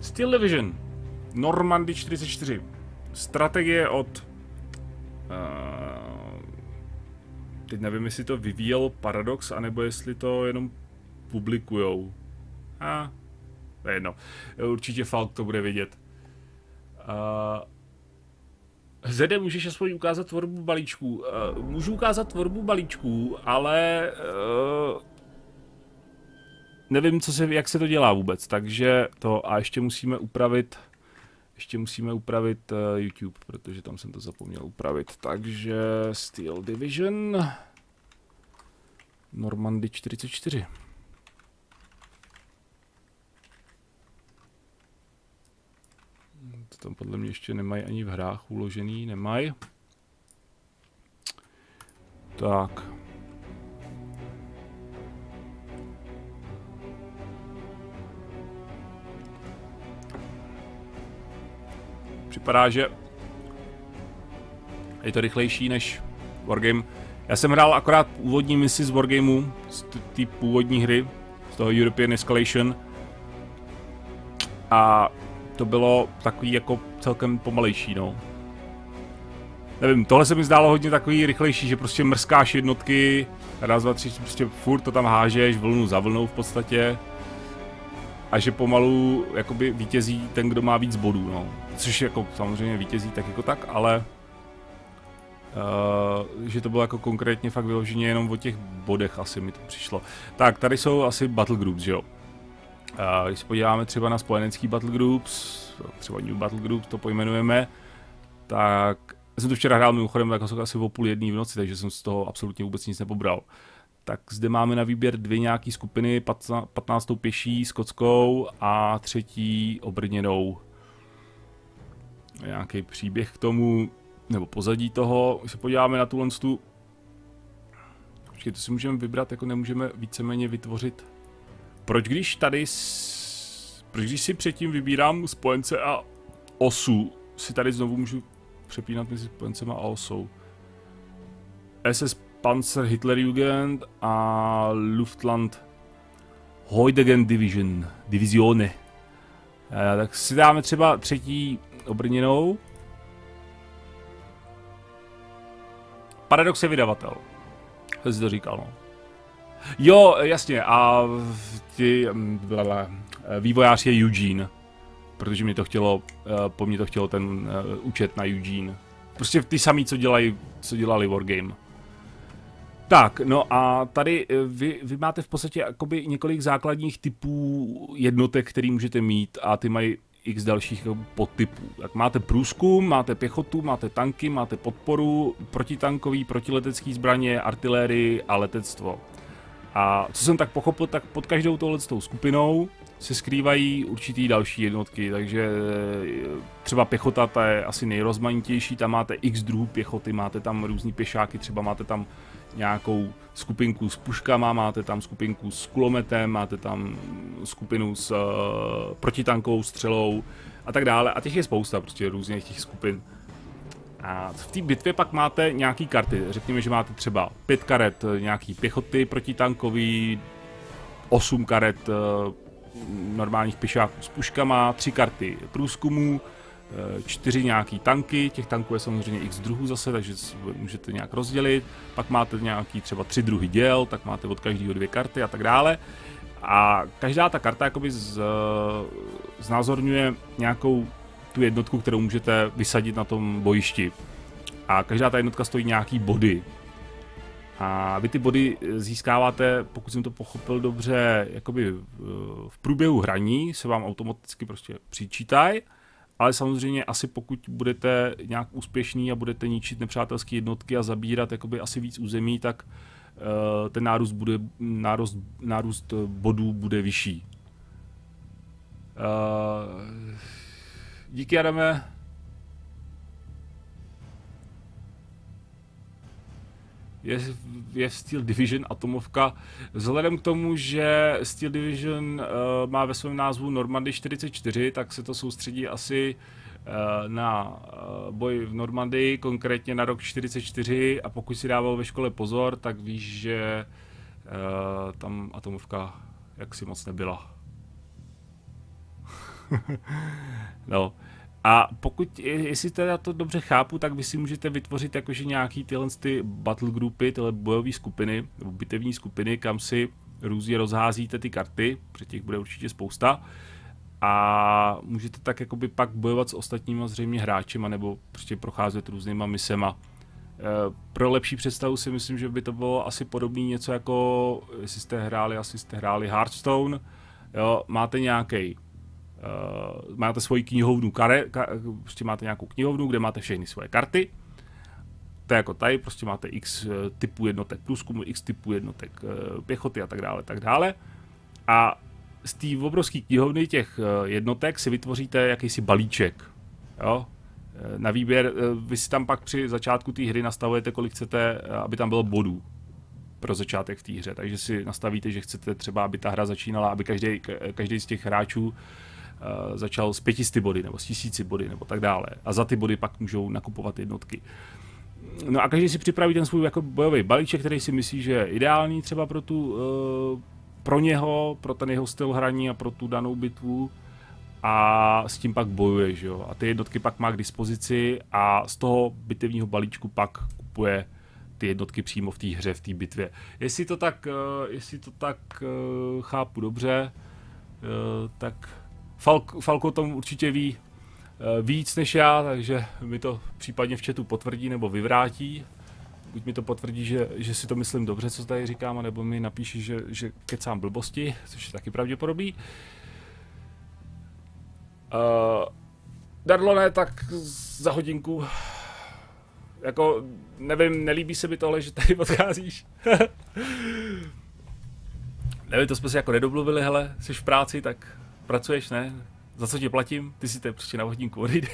Steel Division. Normandy 44. Strategie od... teď nevím, jestli to vyvíjel Paradox, anebo jestli to jenom publikujou. To je jedno. Určitě Falk to bude vědět. Zde můžeš aspoň ukázat tvorbu balíčků. Můžu ukázat tvorbu balíčků, ale... nevím, jak se to dělá vůbec, takže to... A ještě musíme upravit... YouTube, protože tam jsem to zapomněl upravit. Takže Steel Division Normandy 44. To tam podle mě ještě nemají ani v hrách uložený, nemají. Tak. Připadá, že je to rychlejší než Wargame. Já jsem hrál akorát úvodní misi z Wargameu, z té původní hry, z toho European Escalation. A to bylo takový jako celkem pomalejší, no. Nevím, tohle se mi zdálo hodně takový rychlejší, že prostě mrskáš jednotky, raz, dva, tři, prostě furt to tam hážeš, vlnu za vlnou v podstatě. A že pomalu jakoby vítězí ten, kdo má víc bodů, no. Což jako samozřejmě vítězí tak jako tak, ale že to bylo jako konkrétně fakt vyloženě jenom o těch bodech asi mi to přišlo. Tak, tady jsou asi battle groups, že jo. Když se podíváme třeba na spojenecký battle groups, třeba New Battle Groups to pojmenujeme, tak já jsem to včera hrál mimochodem jako asi o 12:30 v noci, takže jsem z toho absolutně vůbec nic nepobral. Tak zde máme na výběr dvě nějaké skupiny, 15. pěší skotskou a 3. obrněnou. Nějaký příběh k tomu, nebo pozadí toho, když se podíváme na tuhle tu... Počkej, to si můžeme vybrat, jako nemůžeme víceméně vytvořit... Proč když si předtím vybírám spojence a osu, si tady znovu můžu přepínat mezi spojencema a osou. SS Panzer Hitlerjugend a Luftland Heudegen Divisione. Tak si dáme třeba 3. obrněnou. Paradox je vydavatel. To jsi to říkal, no. Jo, jasně, a vývojář je Eugene. Protože mě to chtělo, po mně to chtělo ten účet na Eugene. Prostě ty samý, co dělali Wargame. Tak, no a tady vy máte v podstatě jakoby několik základních typů jednotek, který můžete mít a ty mají x dalších podtypů. Tak máte průzkum, máte pěchotu, máte tanky, máte podporu, protitankový, protiletecký zbraně, artilérii a letectvo. A co jsem tak pochopil, tak pod každou touhletou skupinou se skrývají určitý další jednotky, takže třeba pěchota, ta je asi nejrozmanitější, tam máte x druhů pěchoty, máte tam různý pěšáky, třeba máte tam nějakou skupinku s puškama, máte tam skupinku s kulometem, máte tam skupinu s protitankovou střelou a tak dále. A těch je spousta, prostě různých těch skupin. A v té bitvě pak máte nějaký karty. Řekněme, že máte třeba 5 karet nějaký pěchoty protitankový, 8 karet normálních pěšáků s puškama, 3 karty průzkumů, 4 nějaký tanky, těch tanků je samozřejmě x druhů zase, takže můžete nějak rozdělit. Pak máte nějaký třeba 3 druhy děl, tak máte od každého 2 karty a tak dále. A každá ta karta jakoby znázorňuje nějakou tu jednotku, kterou můžete vysadit na tom bojišti. A každá ta jednotka stojí nějaký body. A vy ty body získáváte, pokud jsem to pochopil dobře, jakoby v průběhu hraní se vám automaticky prostě přičítají. Ale samozřejmě asi pokud budete nějak úspěšný a budete ničit nepřátelské jednotky a zabírat jakoby asi víc území, tak ten nárůst bodů bude vyšší. Díky, Adame. Je Steel Division atomovka. Vzhledem k tomu, že Steel Division má ve svém názvu Normandy 44, tak se to soustředí asi na boj v Normandii, konkrétně na rok 44, a pokud si dával ve škole pozor, tak víš, že tam atomovka jaksi moc nebyla. No. A pokud, jestli teda to dobře chápu, tak vy si můžete vytvořit jakože nějaký tyhle ty battle groupy, tyhle bojové skupiny, nebo bitevní skupiny, kam si různě rozházíte ty karty, protože těch bude určitě spousta. A můžete tak jakoby pak bojovat s ostatníma zřejmě hráčima, nebo prostě procházet různýma misema. Pro lepší představu si myslím, že by to bylo asi podobné něco jako, jestli jste hráli Hearthstone, jo, máte nějaký máte svoji knihovnu prostě máte nějakou knihovnu, kde máte všechny svoje karty. To je jako tady, prostě máte x typů jednotek průzkumu, x typů jednotek pěchoty a tak dále. A z té obrovské knihovny těch jednotek si vytvoříte jakýsi balíček. Jo? Na výběr, vy si tam pak při začátku té hry nastavujete, kolik chcete, aby tam bylo bodů pro začátek v té hře. Takže si nastavíte, že chcete třeba, aby ta hra začínala, aby každý z těch hráčů začal s 500 body nebo s 1000 body nebo tak dále. A za ty body pak můžou nakupovat jednotky. No a každý si připraví ten svůj jako bojový balíček, který si myslí, že je ideální třeba pro něho, pro ten jeho styl hraní a pro tu danou bitvu. A s tím pak bojuje, že jo. A ty jednotky pak má k dispozici a z toho bitevního balíčku pak kupuje ty jednotky přímo v té hře, v té bitvě. Jestli to tak chápu dobře, tak Falko o tom určitě ví víc než já, takže mi to případně v chatu potvrdí nebo vyvrátí. Buď mi to potvrdí, že si to myslím dobře, co tady říkám, nebo mi napíší, že kecám blbosti, což je taky pravděpodobný. Darlone, tak za hodinku. Jako, nevím, nelíbí se mi tohle, že tady odcházíš. Nevím, to jsme si jako nedomluvili, hele, jsi v práci, tak pracuješ, ne? Za co ti platím? Ty si tady prostě na hodinku odejde.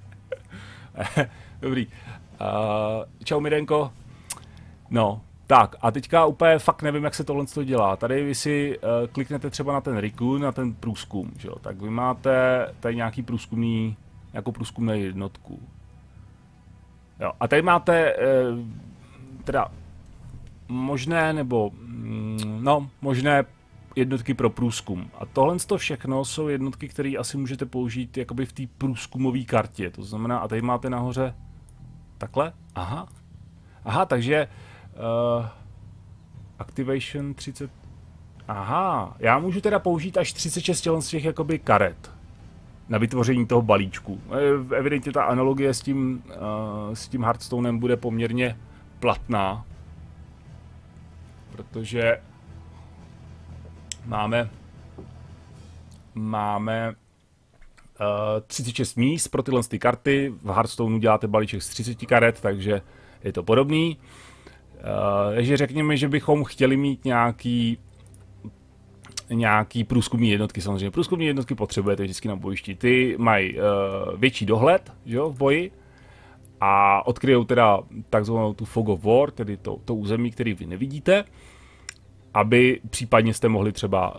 Dobrý. Čau, Mirenko. No, tak a teďka úplně fakt nevím, jak se tohle dělá. Tady vy si kliknete třeba na ten Rikun, na ten průzkum, že jo? Tak vy máte tady nějaký průzkumnou jednotku. Jo, a tady máte teda možné jednotky pro průzkum. A tohle všechno jsou jednotky, které asi můžete použít jakoby v té průzkumové kartě. To znamená, a tady máte nahoře takhle? Aha, takže Activation 30. Aha, já můžu teda použít až 36 z těch jakoby karet na vytvoření toho balíčku. Evidentně ta analogie s tím Hearthstonem bude poměrně platná, protože máme 36 míst pro tyhle karty. V Hearthstoneu děláte balíček z 30 karet, takže je to podobný. Takže řekněme, že bychom chtěli mít nějaký průzkumní jednotky. Samozřejmě průzkumní jednotky potřebujete vždycky na bojišti. Ty mají větší dohled, že jo, v boji a odkryjou teda takzvanou tu Fog of War, tedy to území, který vy nevidíte, aby případně jste mohli třeba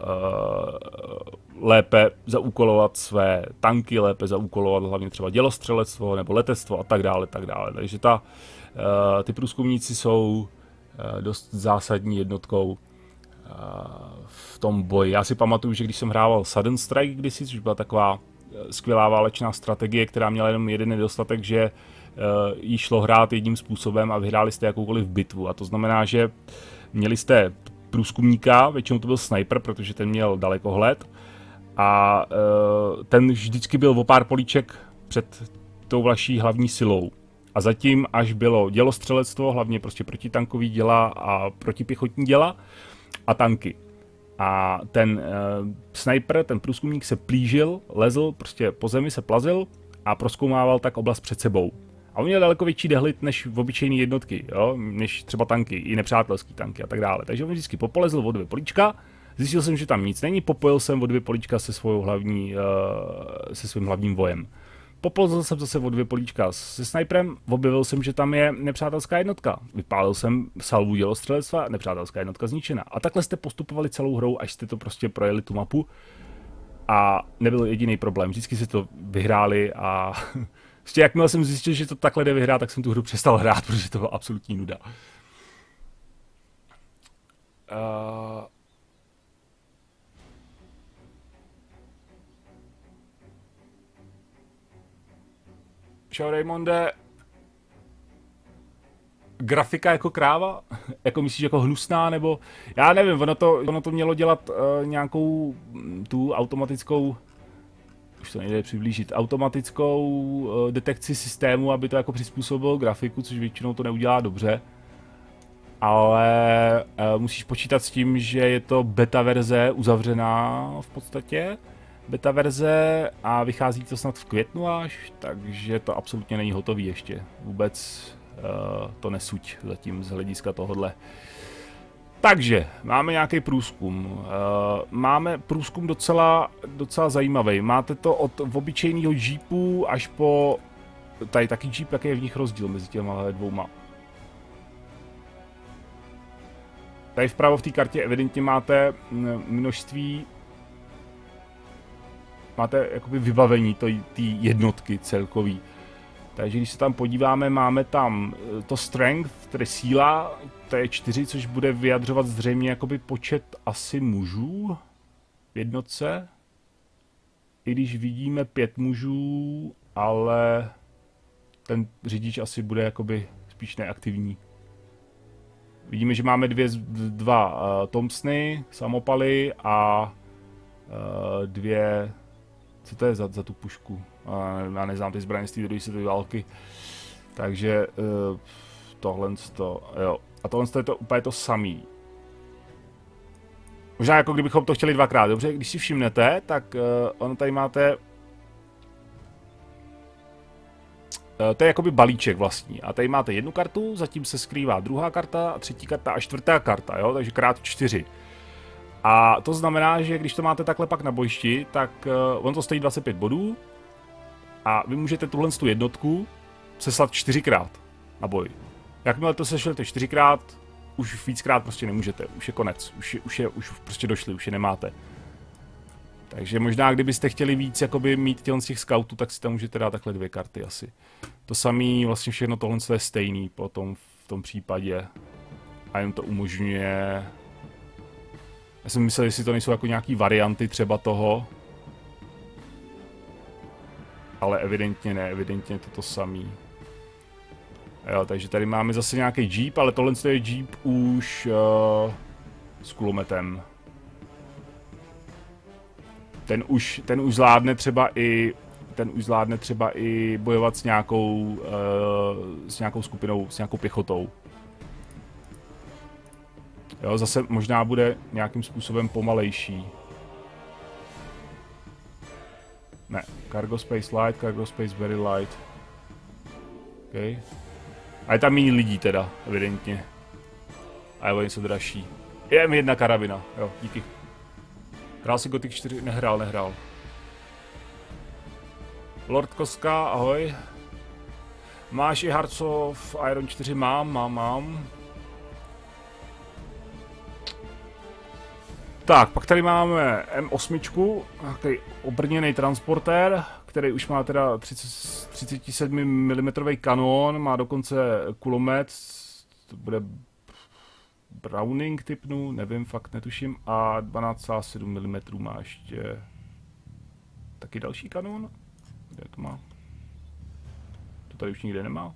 lépe zaúkolovat své tanky, lépe zaúkolovat hlavně třeba dělostřelectvo nebo letectvo a tak dále, tak dále. Takže ty průzkumníci jsou dost zásadní jednotkou v tom boji. Já si pamatuju, že když jsem hrával Sudden Strike kdysi, což byla taková skvělá válečná strategie, která měla jenom jeden nedostatek, že jí šlo hrát jedním způsobem a vyhráli jste jakoukoliv bitvu. A to znamená, že měli jste průzkumníka, většinou to byl sniper, protože ten měl dalekohled a ten vždycky byl o pár políček před tou vaší hlavní silou. A zatím, až bylo dělostřelectvo, hlavně prostě protitankový děla a protipěchotní děla a tanky. A ten sniper, ten průzkumník se plížil, lezl prostě po zemi, se plazil a prozkoumával tak oblast před sebou. A on měl daleko větší dehled než v obyčejné jednotky, jo? Než třeba tanky, i nepřátelský tanky a tak dále. Takže on vždycky popolezl o 2 políčka, zjistil jsem, že tam nic není, popojil jsem o 2 políčka se svým hlavním vojem. Popolezl jsem zase o 2 políčka se sniperem, objevil jsem, že tam je nepřátelská jednotka. Vypálil jsem salvu dělostřelectva, nepřátelská jednotka zničena. A takhle jste postupovali celou hrou, až jste to prostě projeli tu mapu. A nebyl jediný problém, vždycky si to vyhráli a prostě jakmile jsem zjistil, že to takhle jde vyhrát, tak jsem tu hru přestal hrát, protože to byla absolutní nuda. Čau Raymonde. Grafika jako kráva? Jako myslíš jako hnusná, nebo... Já nevím, ono to mělo dělat nějakou tu automatickou... Už to nejde přiblížit. Automatickou detekci systému, aby to jako přizpůsobilo grafiku, což většinou to neudělá dobře. Ale musíš počítat s tím, že je to beta verze uzavřená v podstatě. Beta verze a vychází to snad v květnu až, takže to absolutně není hotový ještě. Vůbec to nesuď zatím z hlediska tohodle. Takže, máme nějaký průzkum. Máme průzkum docela zajímavý. Máte to od obyčejného jeepu až po... Tady taky jeep, jaký je v nich rozdíl mezi těma dvouma. Tady vpravo v té kartě evidentně máte množství... Máte jakoby vybavení té jednotky celkový. Takže když se tam podíváme, máme tam to strength, tedy síla, to je 4, což bude vyjadřovat zřejmě jakoby počet asi mužů v jednotce. I když vidíme 5 mužů, ale ten řidič asi bude jakoby spíš neaktivní. Vidíme, že máme dva Thompsony, samopaly a dvě... Co to je za tu pušku? Já neznám ty zbraně z té druhé světové války. Takže tohle jo. A tohle je to úplně to samý. Možná jako kdybychom to chtěli dvakrát, dobře? Když si všimnete, tak ono tady máte... To je jakoby balíček vlastní. A tady máte jednu kartu, zatím se skrývá druhá karta, třetí karta a čtvrtá karta, jo? Takže krát 4. A to znamená, že když to máte takhle pak na bojišti, tak on to stojí 25 bodů a vy můžete tuhle tu jednotku seslat 4krát na boj. Jakmile to sešlete 4krát, už víckrát prostě nemůžete, už je konec, už prostě došli, už je nemáte. Takže možná, kdybyste chtěli víc jakoby mít z těch scoutů, tak si tam můžete dát takhle 2 karty asi. To samé, vlastně všechno tohle je stejný potom v tom případě a jen to umožňuje... Já jsem myslel, jestli to nejsou jako nějaký varianty třeba toho. Ale evidentně ne, evidentně je to samý. Jo, takže tady máme zase nějaký jeep, ale tohle je jeep už s kulometem. Ten už zvládne třeba i bojovat s nějakou skupinou, s nějakou pěchotou. Jo, zase možná bude nějakým způsobem pomalejší. Ne, cargo space light, cargo space very light. Okay. A je tam méně lidí teda, evidentně. A je o něco dražší. Je M1 karabina, jo, díky. Hrál si Gothic 4? Nehrál. Lord Koska, ahoj. Máš i Hearts of Iron 4? Mám. Tak, pak tady máme M8, takový obrněný transportér, který už má teda 37 mm kanon, má dokonce kulomet, to bude Browning typnu, nevím, fakt netuším, a 12,7 mm má ještě taky další kanon, kde to má? To tady už nikde nemá.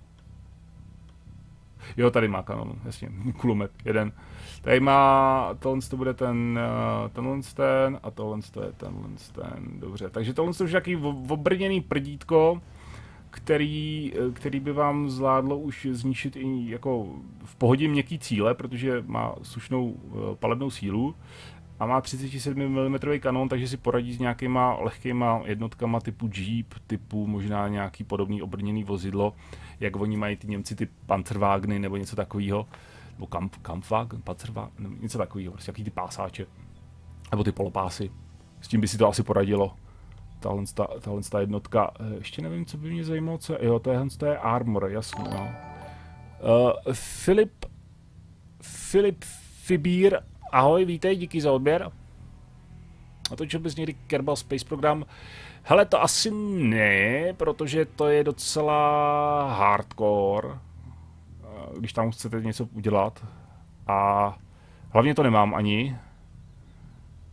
Jo, tady má kanon, jasně, kulomet, jeden. Tady má, tohle to bude tenhle a tohle je ten, dobře. Takže tohle je už takový obrněný prdítko, který by vám zvládlo už zničit i jako v pohodě měkký cíle, protože má slušnou palebnou sílu a má 37 mm kanon, takže si poradí s nějakýma lehkýma jednotkama typu Jeep, typu možná nějaký podobný obrněný vozidlo, jak oni mají ty Němci, ty Panzerwageny nebo něco takového, nebo Kampfwagen, Panzerwagen, něco takového, prostě jaký ty pásáče, nebo ty polopásy. S tím by si to asi poradilo. Tahle jednotka, ještě nevím, co by mě zajímalo, co je, jo, to je armor, jasný, no. Filip Fibír, ahoj, vítej, díky za odběr. A to, čo bys někdy Kerbal Space Program? Hele, to asi ne, protože to je docela hardcore, když tam chcete něco udělat. A hlavně to nemám ani.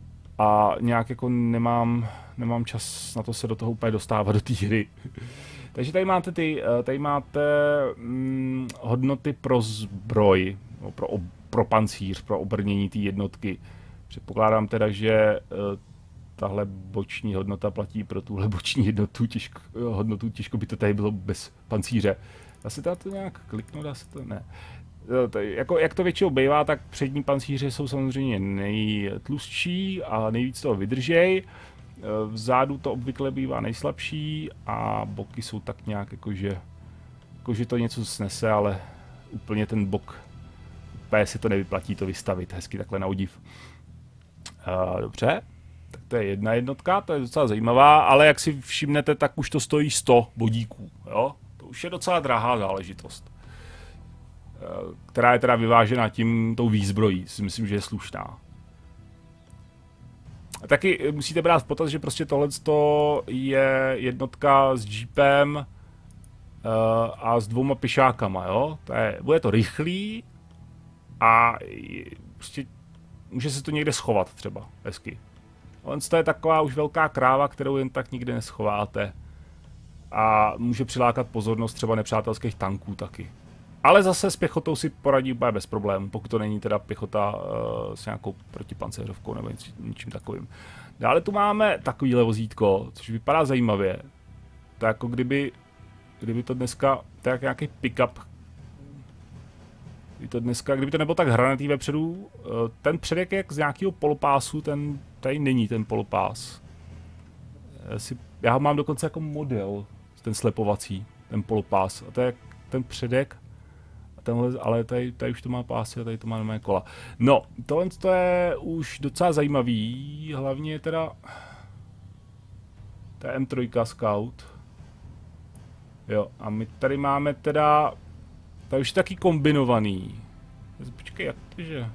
A nějak jako nemám čas na to se do toho úplně dostávat, do té hry. Takže tady máte hodnoty pro zbroj, no, pro pancíř, pro obrnění té jednotky. Předpokládám teda, že tahle boční hodnota platí pro tuhle boční hodnotu, těžko by to tady bylo bez pancíře. Dá se to nějak kliknout, dá se to, ne. Jak to většinou bývá, tak přední pancíře jsou samozřejmě nejtlustší a nejvíc toho vydržej. Vzadu to obvykle bývá nejslabší a boky jsou tak nějak jakože to něco snese, ale úplně ten bok, úplně si to nevyplatí to vystavit hezky takhle na odiv. Dobře, tak to je jedna jednotka, to je docela zajímavá, ale jak si všimnete, tak už to stojí 100 bodíků, jo? To už je docela drahá záležitost, která je teda vyvážená tou výzbrojí, si myslím, že je slušná. A taky musíte brát v potaz, že prostě tohle je jednotka s jeepem a s 2 pěšákama, jo? Bude to rychlý a prostě může se to někde schovat třeba, hezky. Tohle to je taková už velká kráva, kterou jen tak nikdy neschováte. A může přilákat pozornost třeba nepřátelských tanků taky. Ale zase s pěchotou si poradí úplně bez problémů, pokud to není teda pěchota s nějakou protipancéřovkou nebo něčím takovým. Dále tu máme takovýhle vozítko, což vypadá zajímavě. To je jako kdyby to dneska, to je nějaký pick-up. Kdyby to nebylo tak hranatý vepředu, ten předek je jak z nějakého polopásu, tady není ten polopás. Já ho mám dokonce jako model, ten slepovací, ten polopás. A to je ten předek. Tenhle, ale tady už to má pásy a tady to má nové kola. No, tohle je už docela zajímavý, hlavně teda to je M3 Scout. Jo, a my tady máme teda, to už je taky kombinovaný. Počkej, jak to že?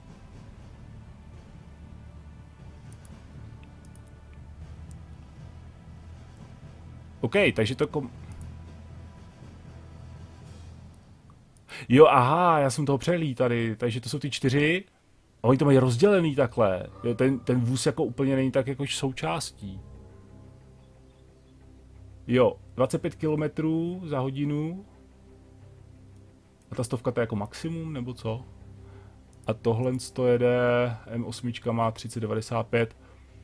OK, takže to Jo, aha, já jsem toho přelí tady, takže to jsou ty 4. A oni to mají rozdělený takhle. Jo, ten vůz jako úplně není tak jako součástí. Jo, 25 km za hodinu. A ta 100 to je jako maximum, nebo co? A tohle to jede, M8 má 3095.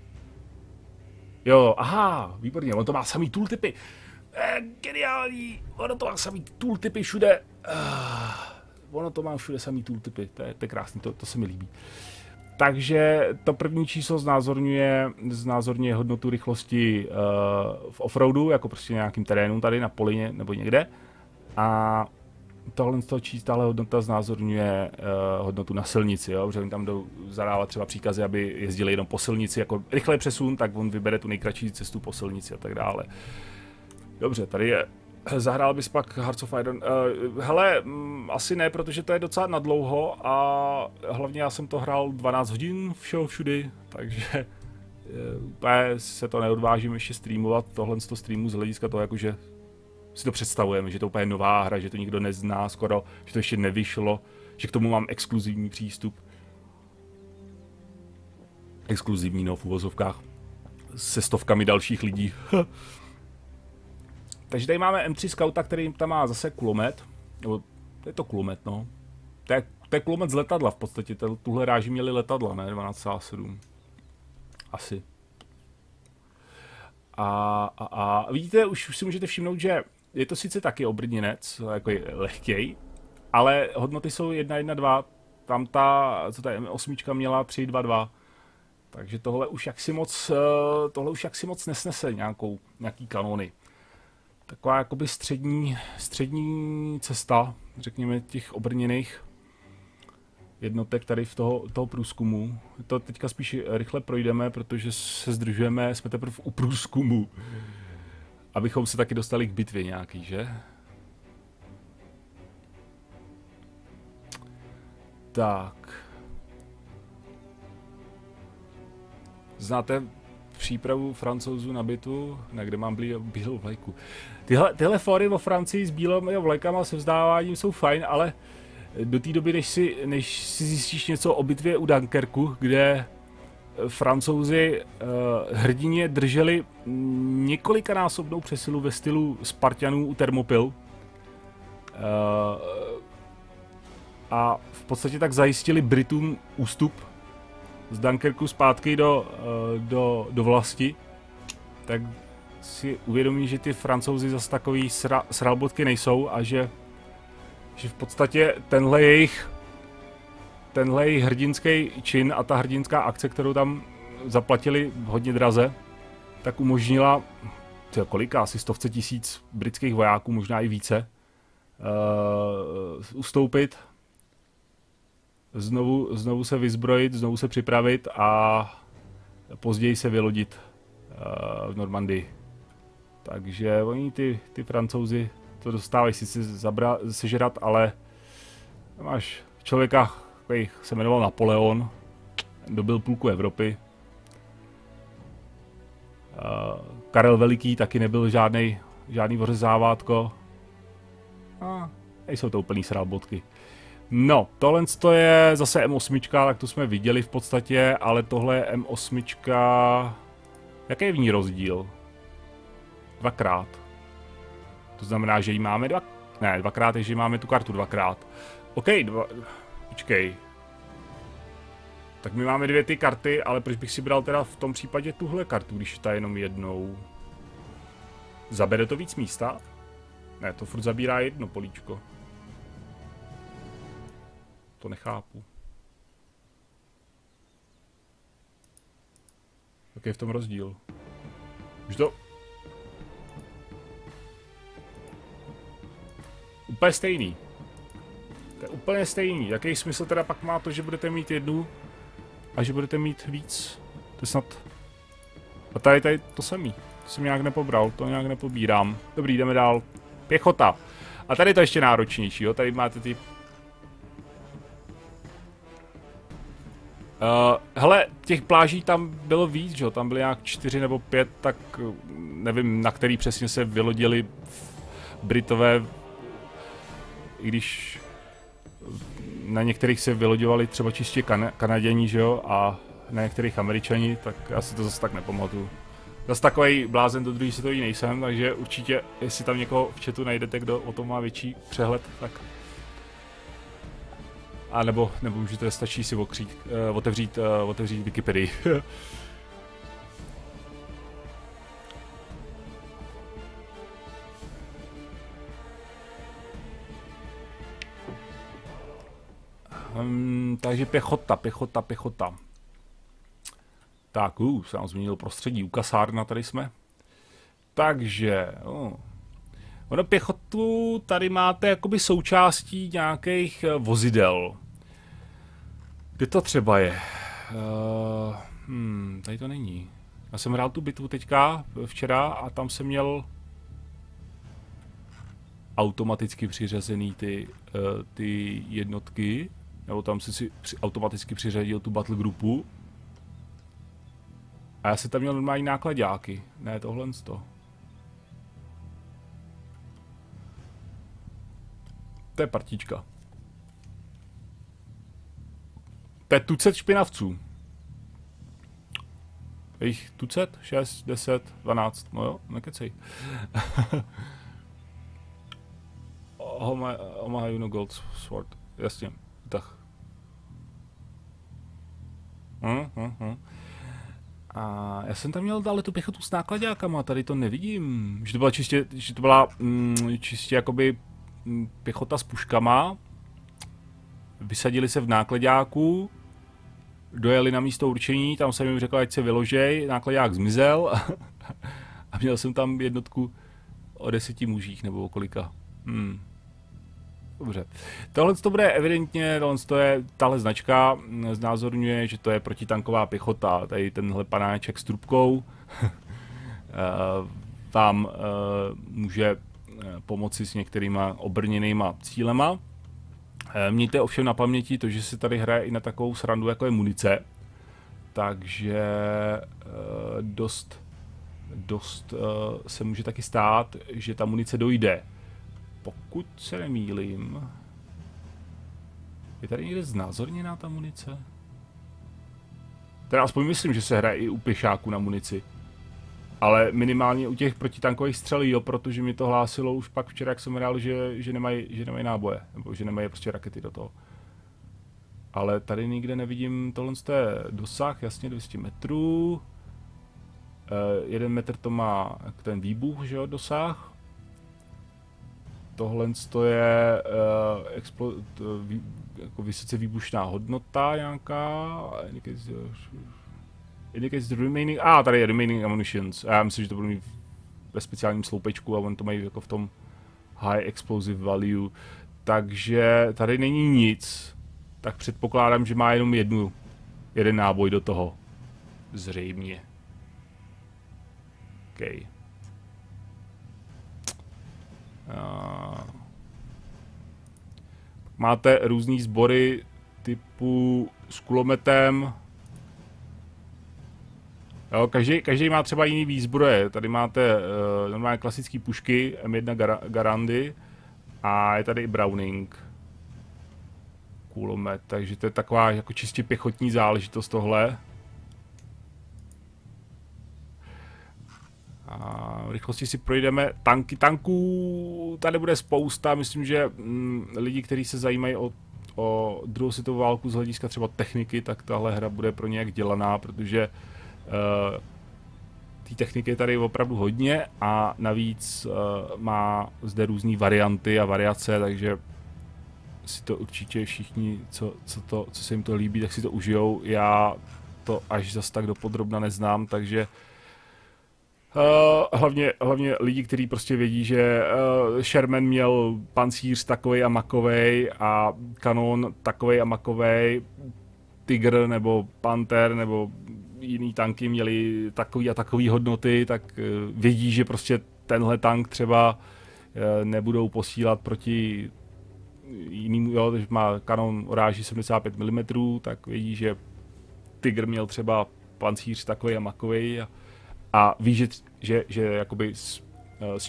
Jo, aha, výborně, on to má samý tooltipy. Geniální, ono to má samý tooltipy všude. Ono to má všude samý tooltipy, to je krásný, to se mi líbí. Takže to první číslo znázorňuje hodnotu rychlosti v offroadu, jako prostě nějakým terénu tady na polině nebo někde. A tahle hodnota znázorňuje hodnotu na silnici, jo? Protože oni tam jdou zadávat třeba příkazy, aby jezdili jenom po silnici, jako rychlej přesun, tak on vybere tu nejkratší cestu po silnici a tak dále. Dobře, tady je. Zahrál bys pak Hearts of Iron? Hele, asi ne, protože to je docela nadlouho a hlavně já jsem to hrál 12 hodin všudy, takže úplně se to neodvážím ještě streamovat, tohle z toho streamu z hlediska toho, jakože si to představujeme, že to je úplně nová hra, že to nikdo nezná skoro, že to ještě nevyšlo, že k tomu mám exkluzivní přístup. Exkluzivní, no, v uvozovkách. Se stovkami dalších lidí. Takže tady máme M3 Scouta, který tam má zase kulomet. Nebo je to kulomet, no. To je kulomet z letadla v podstatě. Tuhle ráži měli letadla, ne? 12,7. Asi. A vidíte, už si můžete všimnout, že je to sice taky obrněnec, jako lehkej, ale hodnoty jsou 1,1,2. Tam co ta M8 měla 3,2,2. Takže tohle už jaksi moc nesnese nějaký kanony. Taková jakoby střední cesta, řekněme, těch obrněných jednotek tady v toho průzkumu. To teďka spíš rychle projdeme, protože se zdržujeme, jsme teprve u průzkumu. Abychom se taky dostali k bitvě nějaký, že? Tak. Znáte přípravu Francouzů na bitvu, na kde mám bílou vlajku. Tyhle fóry o Francii s bílými vlajkama se vzdáváním jsou fajn, ale do té doby, než si zjistíš něco o bitvě u Dunkerku, kde Francouzi hrdině drželi několikanásobnou přesilu ve stylu Spartanů u Thermopyl. A v podstatě tak zajistili Britům ústup z Dunkerku zpátky do vlasti. Tak si uvědomí, že ty Francouzi zase takový sralbotky nejsou a že v podstatě tenhle jejich hrdinský čin a ta hrdinská akce, kterou tam zaplatili hodně draze, tak umožnila kolika, asi 100 000 britských vojáků, možná i více, ustoupit, znovu se vyzbrojit, znovu se připravit a později se vylodit v Normandii. Takže oni ty Francouzi to dostávají sice sežrat, ale máš člověka, který se jmenoval Napoleon, dobil půlku Evropy. Karel Veliký taky nebyl žádný vořezávátko. A nejsou to úplný sralbotky. No, tohle je zase M8, tak to jsme viděli v podstatě, ale tohle je M8. Jaký je v ní rozdíl? Dvakrát. To znamená, že ji máme dvakrát, že máme tu kartu dvakrát. OK, počkej. Tak my máme dvě ty karty, ale proč bych si bral teda v tom případě tuhle kartu, když ta jenom jednou? Zabere to víc místa? Ne, to furt zabírá jedno políčko. To nechápu. Jaký je v tom rozdíl? Už to... Úplně stejný. To je úplně stejný. Jaký smysl teda pak má to, že budete mít jednu a že budete mít víc? To je snad... A tady to samý. To jsem nějak nepobral, to nějak nepobírám. Dobrý, jdeme dál. Pěchota. A tady to ještě náročnější, jo? Tady máte ty... Hele, těch pláží tam bylo víc, jo? Tam byly nějak 4 nebo 5, tak nevím, na který přesně se vylodili Britové, i když na některých se vyloďovali třeba čistě Kanaděni, že jo, a na některých Američani, tak já si to zase tak nepamatuju. Zase takový blázen do druhé světové nejsem, takže určitě, jestli tam někoho v chatu najdete, kdo o tom má větší přehled, tak... A nebo můžete, stačí si otevřít Wikipedii. Takže pěchota. Tak, se nám změnil prostředí, u kasárna tady jsme. Takže, ono pěchotu tady máte jakoby součástí nějakých vozidel. Kde to třeba je? Tady to není. Já jsem hrál tu bitvu teďka, včera, a tam jsem měl automaticky přiřazený ty jednotky. Nebo tam jsem si automaticky přiřadil tu battle groupu. A já jsem tam měl normální nákladáky. Ne, tohle to. To je partička. To je tucet špinavců. Je jich tucet? 6, 10, 12. No jo, nekecej. Omaha Juno Gold Sword. Jasně, tak. A já jsem tam měl dále tu pěchotu s nákladákama, tady to nevidím. Že to byla čistě jakoby pěchota s puškama. Vysadili se v nákladáku, dojeli na místo určení, tam jsem jim řekl, ať se vyložej, nákladák zmizel a měl jsem tam jednotku o 10 mužích nebo o kolika. Dobře. Tohle to bude evidentně, tahle značka znázorňuje, že to je protitanková pěchota. Tady tenhle panáček s trubkou vám může pomoci s některýma obrněnýma cílema. Mějte ovšem na paměti to, že se tady hraje i na takovou srandu, jako je munice. Takže dost se může taky stát, že ta munice dojde. Pokud se nemýlím, je tady někde znázorněná ta munice? Teda aspoň myslím, že se hraje i u pěšáků na munici. Ale minimálně u těch protitankových střel, jo, protože mi to hlásilo už pak včera, jak jsem hrál, že nemají náboje, nebo že nemají prostě rakety do toho. Ale tady nikde nevidím, tohle je dosah, jasně 200 metrů. 1 metr to má ten výbuch, že jo, dosah. Tohle je jako vysoce výbušná hodnota nějaká. Indicates the remaining, tady je remaining ammunitions. Já myslím, že to bude mít ve speciálním sloupečku a on to mají jako v tom high explosive value. Takže tady není nic. Tak předpokládám, že má jenom jeden náboj do toho. Zřejmě. OK. Máte různý sbory typu s kulometem. Jo, každý má třeba jiný výzbroje. Tady máte normálně klasické pušky, M1 Garandy a je tady i Browning. Kulomet, takže to je taková jako čistě pěchotní záležitost tohle. A v rychlosti si projdeme tanků, tady bude spousta, myslím, že lidi, kteří se zajímají o druhou světovou válku z hlediska třeba techniky, tak tahle hra bude pro ně jak dělaná, protože té techniky je tady opravdu hodně a navíc má zde různé varianty a variace, takže si to určitě všichni, co se jim to líbí, tak si to užijou. Já to až zas tak dopodrobna neznám, takže hlavně lidi, kteří prostě vědí, že Sherman měl pancíř takovej a makovej a kanon takovej a makovej, Tiger nebo Panther nebo jiný tanky měli takový a takový hodnoty, tak vědí, že prostě tenhle tank třeba nebudou posílat proti jiným, jo, když má kanon oráží 75 mm, tak vědí, že Tiger měl třeba pancíř takovej a makovej a ví, že jakoby z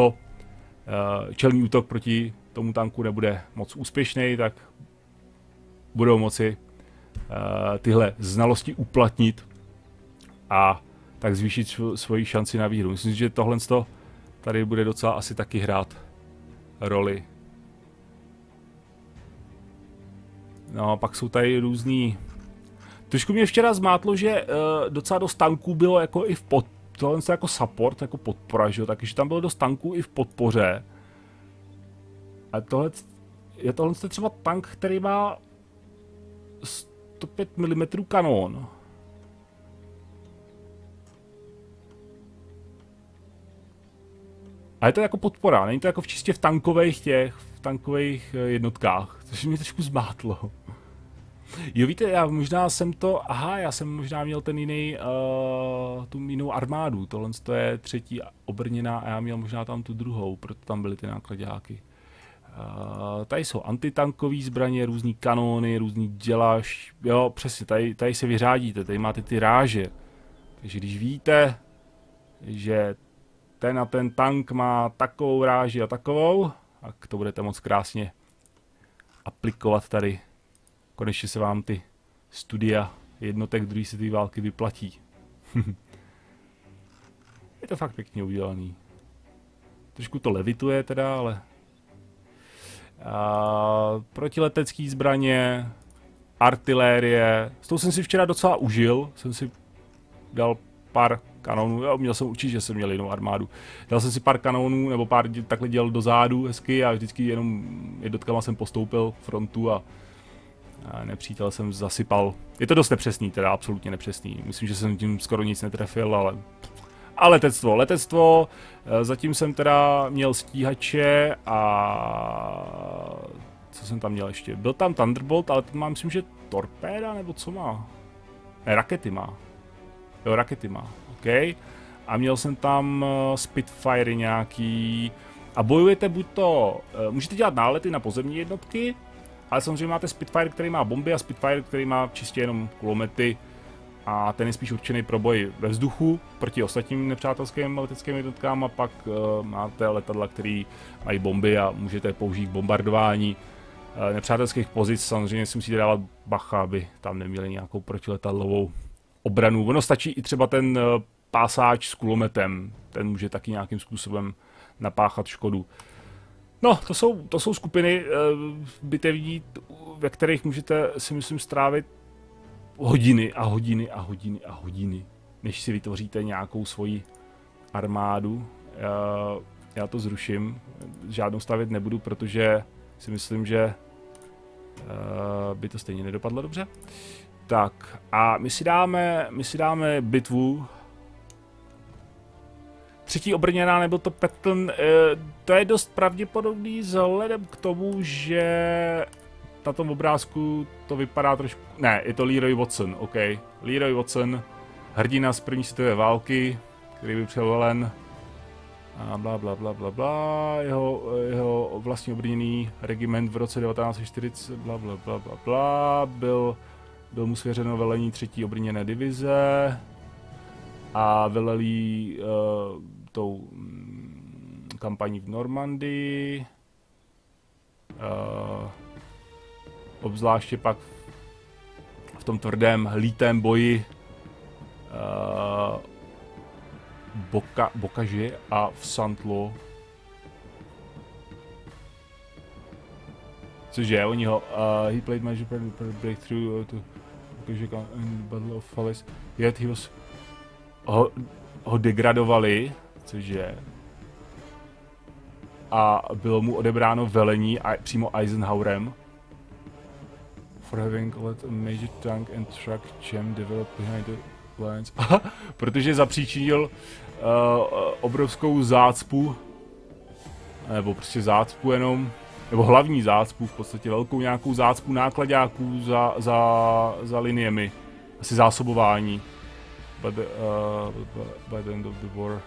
čelní útok proti tomu tanku nebude moc úspěšný, tak budou moci tyhle znalosti uplatnit a tak zvýšit svoji šanci na výhru. Myslím si, že tohle tady bude docela asi taky hrát roli. No, pak jsou tady různý. Trošku mě včera zmátlo, že docela dost tanků bylo jako i v tohle jako support, jako podpora, že jo, takže tam bylo dost tanků i v podpoře. A tohle je třeba tank, který má 105 mm kanon. A je to jako podpora, není to jako čistě v tankových jednotkách, což mě trošku zmátlo. Jo, víte, já jsem možná měl ten jiný, tu jinou armádu, tohle je třetí obrněná a já měl možná tam tu druhou, proto tam byly ty nákladáky. Tady jsou antitankové zbraně, různý kanóny, různý dělaš, jo, přesně, tady se vyřádíte, tady máte ty ráže. Takže když víte, že ten a ten tank má takovou ráži a takovou, tak to budete moc krásně aplikovat tady. Konečně se vám ty studia jednotek druhé světové války vyplatí. Je to fakt pěkně udělaný. Trošku to levituje teda, ale... protiletecký zbraně, artilérie. S tou jsem si včera docela užil. Jsem si dal pár kanonů. Jo, měl jsem určitě, že jsem měl jinou armádu. Dal jsem si pár kanonů, nebo pár takhle dělal do zádu hezky a vždycky jenom jednotkama jsem postoupil frontu a nepřítel jsem zasypal. Je to dost nepřesný, teda absolutně nepřesný. Myslím, že jsem tím skoro nic netrefil, ale letectvo, zatím jsem teda měl stíhače a co jsem tam měl ještě? Byl tam Thunderbolt, ale ten má, myslím, že torpéda, nebo co má? Ne, rakety má. Jo, rakety má, OK. A měl jsem tam Spitfire nějaký. A bojujete buď to, můžete dělat nálety na pozemní jednotky, ale samozřejmě máte Spitfire, který má bomby a Spitfire, který má čistě jenom kulomety. A ten je spíš určený pro boj ve vzduchu proti ostatním nepřátelským leteckým jednotkám a pak máte letadla, které mají bomby a můžete použít k bombardování nepřátelských pozic. Samozřejmě si musíte dávat bacha, aby tam neměli nějakou protiletadlovou obranu. Ono stačí i třeba ten pásáč s kulometem. Ten může taky nějakým způsobem napáchat škodu. No, to jsou skupiny bitevní, ve kterých můžete, si myslím, strávit hodiny a hodiny a hodiny a hodiny, než si vytvoříte nějakou svoji armádu. Já to zruším, žádnou stavět nebudu, protože si myslím, že by to stejně nedopadlo dobře. Tak a my si dáme bitvu. Třetí obrněná, nebo to Patton, to je dost pravděpodobný vzhledem k tomu, že na tom obrázku to vypadá trošku... Ne, je to Leroy Watson, OK. Leroy Watson, hrdina z první světové války, který byl převelen. A bla bla bla bla bla, jeho vlastní obrněný regiment v roce 1940, bla bla bla bla bla, byl mu svěřeno velení 3. obrněné divize a velelí tou kampaní v Normandii. Obzvláště pak v tom tvrdém lítém boji Bocage a v Saint-Lô. Cože, oni ho... he played major breakthrough to Bocage in the Battle of Falaise. Yet he was... Ho degradovali, cože. A bylo mu odebráno velení přímo Eisenhowerem. For having let a major tank and truck jam develop behind the lines. Protože zapříčinil obrovskou zácpu, nebo prostě zácpu jenom, nebo hlavní zácpu, v podstatě velkou nějakou zácpu nákladáků za liniemi, asi zásobování. By the end of the war,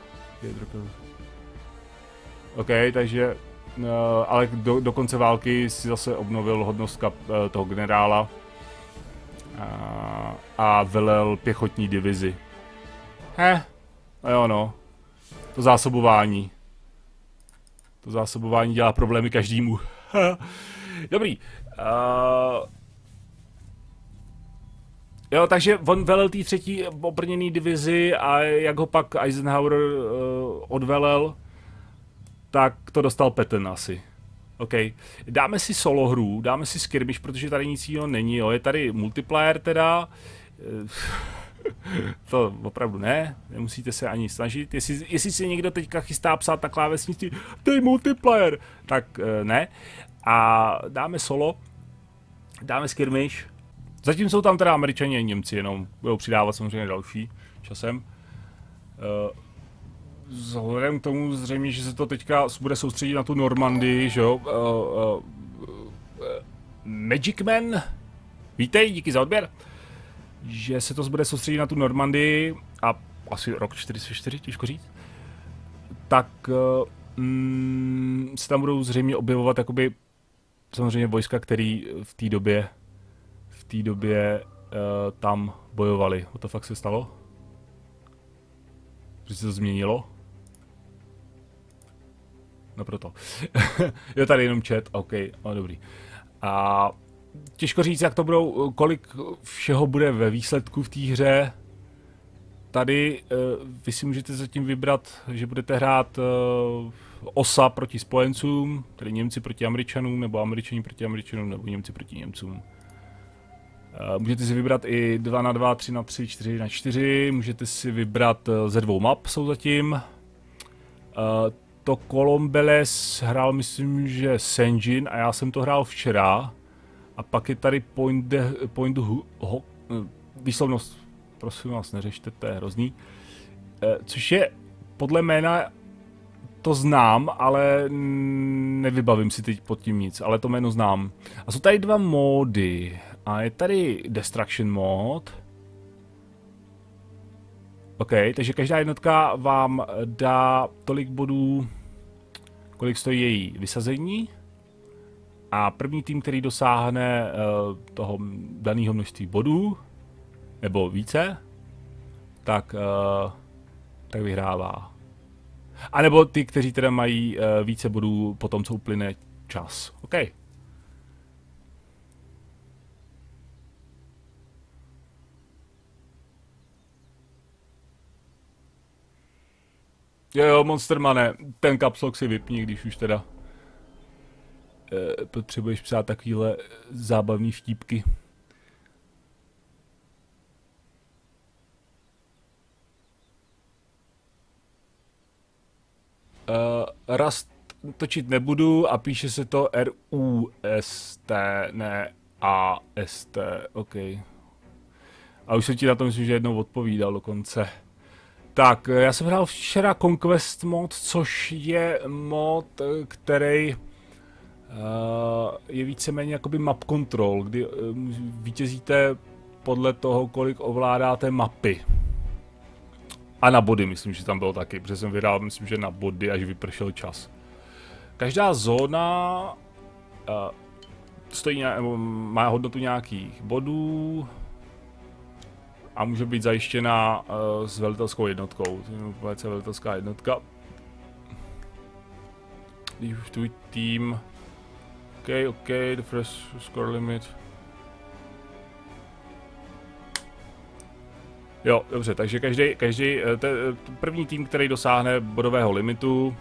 OK, takže, ale do konce války si zase obnovil hodnost toho generála a velel pěchotní divizi. Jo no, to zásobování dělá problémy každému. Dobrý. Jo, takže on velel té 3. obrněné divizi a jak ho pak Eisenhower odvelel, tak to dostal Patton asi. OK. Dáme si solo hru, dáme si skirmish, protože tady nic jiného není, jo. Je tady multiplayer teda. To opravdu ne, nemusíte se ani snažit. Jestli si někdo teďka chystá psát na klávesnici, to je multiplayer, tak ne. A dáme solo, dáme skirmish. Zatím jsou tam teda Američani a Němci, jenom budou přidávat samozřejmě další časem. Vzhledem k tomu zřejmě, že se to teďka bude soustředit na tu Normandii, že jo. Magic Man, vítej, díky za odběr. Že se to bude soustředit na tu Normandii a asi rok 44, těžko říct. Tak se tam budou zřejmě objevovat jakoby samozřejmě vojska, který v té době tam bojovali. O to fakt se stalo? Protože se to změnilo? No proto. Je tady jenom chat, OK, no dobrý. A těžko říct, jak to budou, kolik všeho bude ve výsledku v té hře. Tady vy si můžete zatím vybrat, že budete hrát osa proti spojencům, tedy Němci proti Američanům, nebo Američani proti Američanům, nebo Němci proti Němcům. Můžete si vybrat i 2 na 2, 3 na 3, 4 na 4, můžete si vybrat ze 2 map, jsou zatím. To Colombeles hrál, myslím, že Senjin a já jsem to hrál včera. A pak je tady výslovnost, prosím vás, neřešte, to je hrozný. Což je, podle jména, to znám, ale nevybavím si teď pod tím nic, ale to jméno znám. A jsou tady 2 módy. A je tady Destruction mod. OK, takže každá jednotka vám dá tolik bodů, kolik stojí její vysazení. A první tým, který dosáhne toho daného množství bodů, nebo více, tak vyhrává. A nebo ty, kteří teda mají více bodů po tom, co uplyne čas. OK. Jo, Monstermane, ten kapslok si vypni, když už teda potřebuješ psát takovýhle zábavný vtípky. Rust točit nebudu a píše se to R-U-S-T, ne A-S-T, OK. A už jsem ti na to myslím, že jednou odpovídal dokonce. Tak, já jsem hrál včera Conquest mod, což je mod, který je víceméně jakoby map control, kdy vítězíte podle toho, kolik ovládáte mapy. A na body, myslím, že tam bylo taky, protože jsem vyhrál, myslím, že na body, až vypršel čas. Každá zóna stojí, má hodnotu nějakých bodů a může být zajištěna s velitelskou jednotkou. To je velitelská jednotka. Když už tvůj tým... OK, the first score limit. Jo, dobře, takže každý první tým, který dosáhne bodového limitu,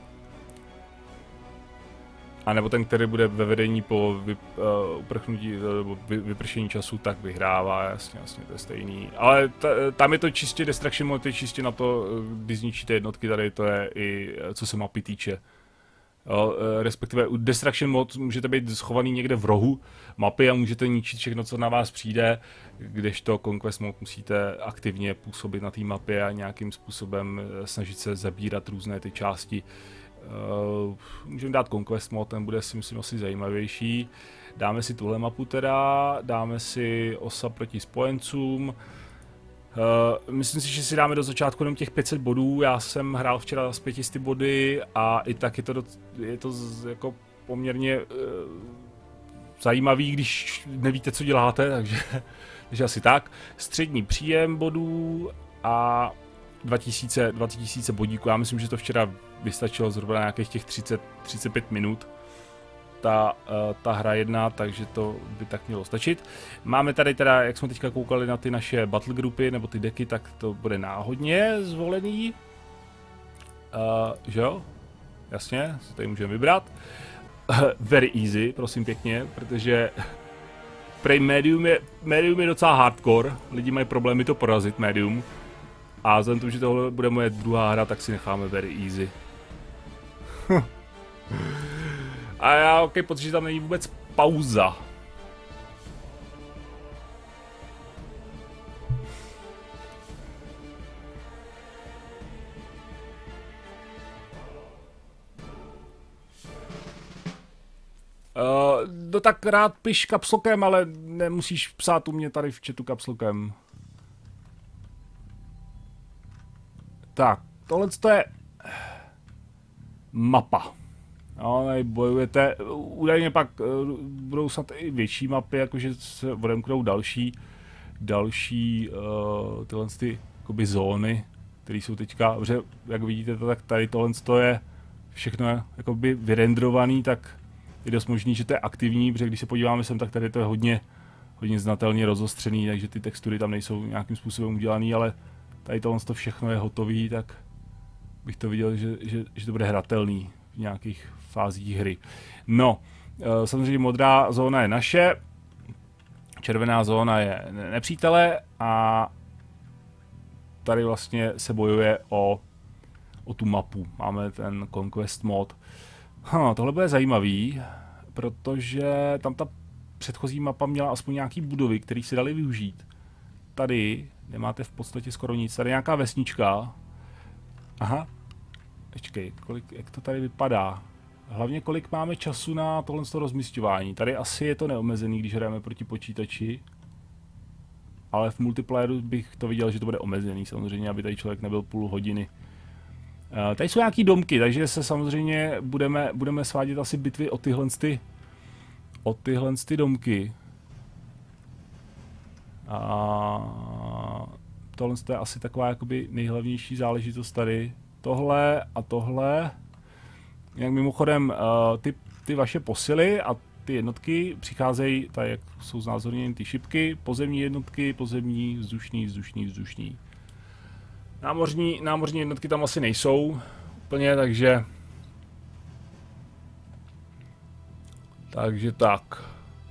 anebo ten, který bude ve vedení po uprchnutí nebo vypršení času, tak vyhrává, jasně, to je stejný. Ale tam je to čistě destruction mode, je čistě na to, kdy zničíte jednotky, tady to je i co se mapy týče. Jo, respektive u Destruction mod můžete být schovaný někde v rohu mapy a můžete ničit všechno, co na vás přijde, kdežto Conquest mod musíte aktivně působit na té mapě a nějakým způsobem snažit se zabírat různé ty části. Můžeme dát Conquest mod, ten bude si myslím asi zajímavější. Dáme si tuhle mapu teda, dáme si osa proti spojencům. Myslím si, že si dáme do začátku jenom těch 500 bodů, já jsem hrál včera s 500 body a i tak je to jako poměrně zajímavý, když nevíte, co děláte, takže asi tak. Střední příjem bodů a 2000 bodíků, já myslím, že to včera vystačilo zhruba na nějakých těch 30-35 minut. Ta hra jedna, takže to by tak mělo stačit. Máme tady teda, jak jsme teďka koukali na ty naše battle grupy, nebo ty deky, tak to bude náhodně zvolený. Že jo? Jasně, se tady můžeme vybrat. Very easy, prosím pěkně, protože prej medium je docela hardcore, lidi mají problémy to porazit, medium. A vzhledem tomu, že tohle bude moje druhá hra, tak si necháme very easy. A já pocit, že tam není vůbec pauza. No tak rád piš kapslokem, ale nemusíš psát u mě tady v chatu kapslokem. Tak, tohle je mapa. No, bojujete, údajně pak budou snad i větší mapy, jakože se odemknou další tyhle jakoby zóny, které jsou teďka, protože jak vidíte, tak tady tohle je všechno jakoby vyrendrovaný, tak je dost možný, že to je aktivní, protože když se podíváme sem, tak tady to je hodně znatelně rozostřený, takže ty textury tam nejsou nějakým způsobem udělaný, ale tady tohle všechno je hotový, tak bych to viděl, že to bude hratelný v nějakých fázích hry. No, samozřejmě modrá zóna je naše, červená zóna je nepřítele a tady vlastně se bojuje o tu mapu. Máme ten Conquest mod. Tohle bude zajímavý, protože tam ta předchozí mapa měla aspoň nějaký budovy, které si dali využít. Tady nemáte v podstatě skoro nic, tady je nějaká vesnička. Aha, počkej, jak to tady vypadá? Hlavně kolik máme času na tohle rozmisťování. Tady asi je to neomezený, když hrajeme proti počítači. Ale v multiplayeru bych to viděl, že to bude omezený samozřejmě, aby tady člověk nebyl půl hodiny. Tady jsou nějaký domky, takže se samozřejmě budeme svádět asi bitvy o tyhle domky. A tohle je asi taková jakoby nejhlavnější záležitost tady. Tohle a tohle. Jak mimochodem ty vaše posily a ty jednotky přicházejí, tady jak jsou znázorněny ty šipky, pozemní jednotky, pozemní, vzdušný. Námořní jednotky tam asi nejsou úplně, takže tak.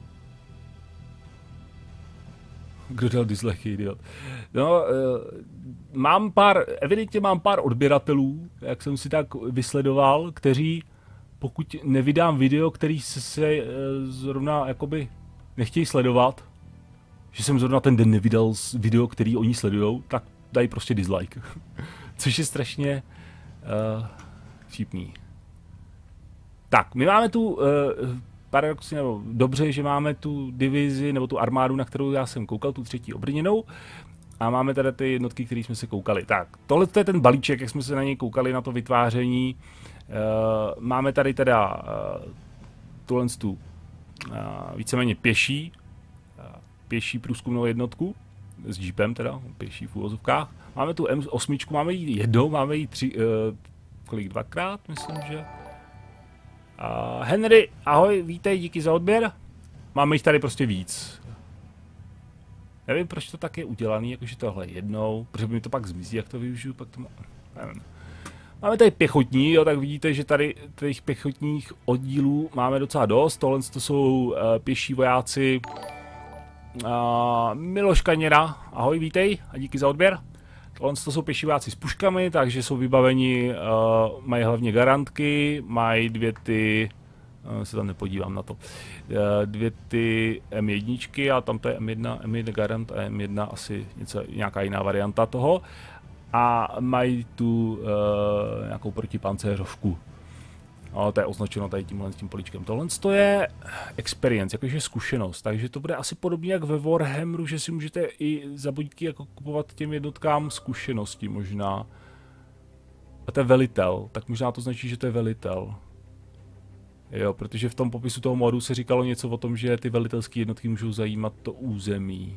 Kdo dal dislike, idiot. No, evidentně mám pár odběratelů, jak jsem si tak vysledoval, kteří, pokud nevydám video, který se zrovna jakoby nechtějí sledovat, že jsem zrovna ten den nevydal video, který oni sledujou, tak dají prostě dislike. Což je strašně vtipný. Tak, my máme tu paradoxně, nebo dobře, že máme tu divizi, nebo tu armádu, na kterou já jsem koukal, tu 3. obrněnou. A máme teda ty jednotky, které jsme se koukali. Tak, tohle je ten balíček, jak jsme se na něj koukali, na to vytváření. Máme tady teda tu víceméně pěší průzkumnou jednotku, s jeepem teda, pěší v úvozovkách. Máme tu M8, máme ji jednou, máme ji dvakrát, myslím, že. Henry, ahoj, vítej, díky za odběr. Máme jich tady prostě víc. Nevím, proč to tak je udělaný, jakože tohle jednou, protože mi to pak zmizí, jak to využiju, pak to nevím. Máme tady pěchotní, jo, tak vidíte, že tady těch pěchotních oddílů máme docela dost. Tohle to jsou pěší vojáci Miloš Kaněra, ahoj, vítej a díky za odběr. Tohle to jsou pěší vojáci s puškami, takže jsou vybaveni, mají hlavně garantky, mají dvě ty, se tam nepodívám na to, dvě ty M1 a tam to je M1 garant a M1 asi nějaká jiná varianta toho. A mají tu nějakou protipancéřovku. No, to je označeno tady tímhle s tím políčkem. Tohle je experience, jakože zkušenost, takže to bude asi podobně jak ve Warhammeru, že si můžete i za bodíky jako kupovat těm jednotkám zkušenosti možná. A to je velitel, tak možná to značí, že to je velitel. Jo, protože v tom popisu toho modu se říkalo něco o tom, že ty velitelské jednotky můžou zajímat to území.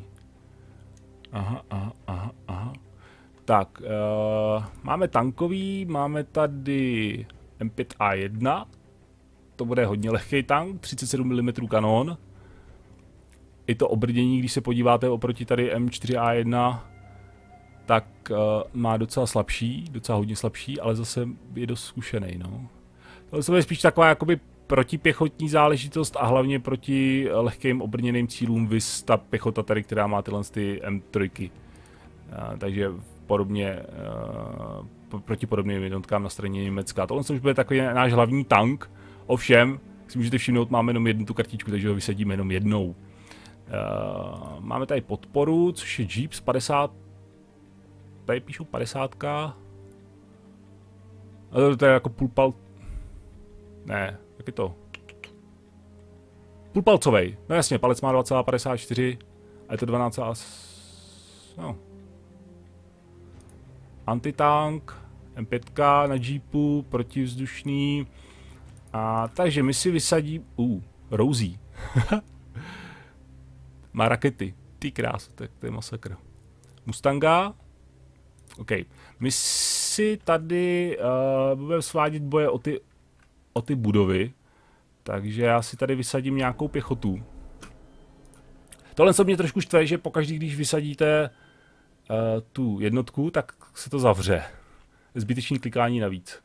Aha. Tak, máme tankový, máme tady M5A1, to bude hodně lehký tank, 37 mm kanon. I to obrnění, když se podíváte oproti tady M4A1, tak má docela hodně slabší, ale zase je dost zkušenej, no. Tohle je spíš taková jakoby protipěchotní záležitost a hlavně proti lehkým obrněným cílům, viz ta pěchota tady, která má tyhle ty M3. Takže podobně proti podobným jednotkám na straně Německa. Tohle už bude takový náš hlavní tank, ovšem, si můžete všimnout, máme jenom jednu tu kartičku, takže ho vysadíme jenom jednou. Máme tady podporu, což je Jeep z 50, tady píšou 50. To je jako půlpal... Ne, jak je to? Půlpalcovej, no jasně, palec má 2,54 a je to 12, no. Antitank, M5 na Jeepu, protivzdušný. A takže my si vysadíme... Rousey. Má rakety. Ty krás, to je masakr. Mustanga. OK. My si tady budeme svádět boje o ty budovy. Takže já si tady vysadím nějakou pěchotu. Tohle se mě trošku štve, že pokaždý, když vysadíte tu jednotku, tak se to zavře. Zbytečný klikání navíc.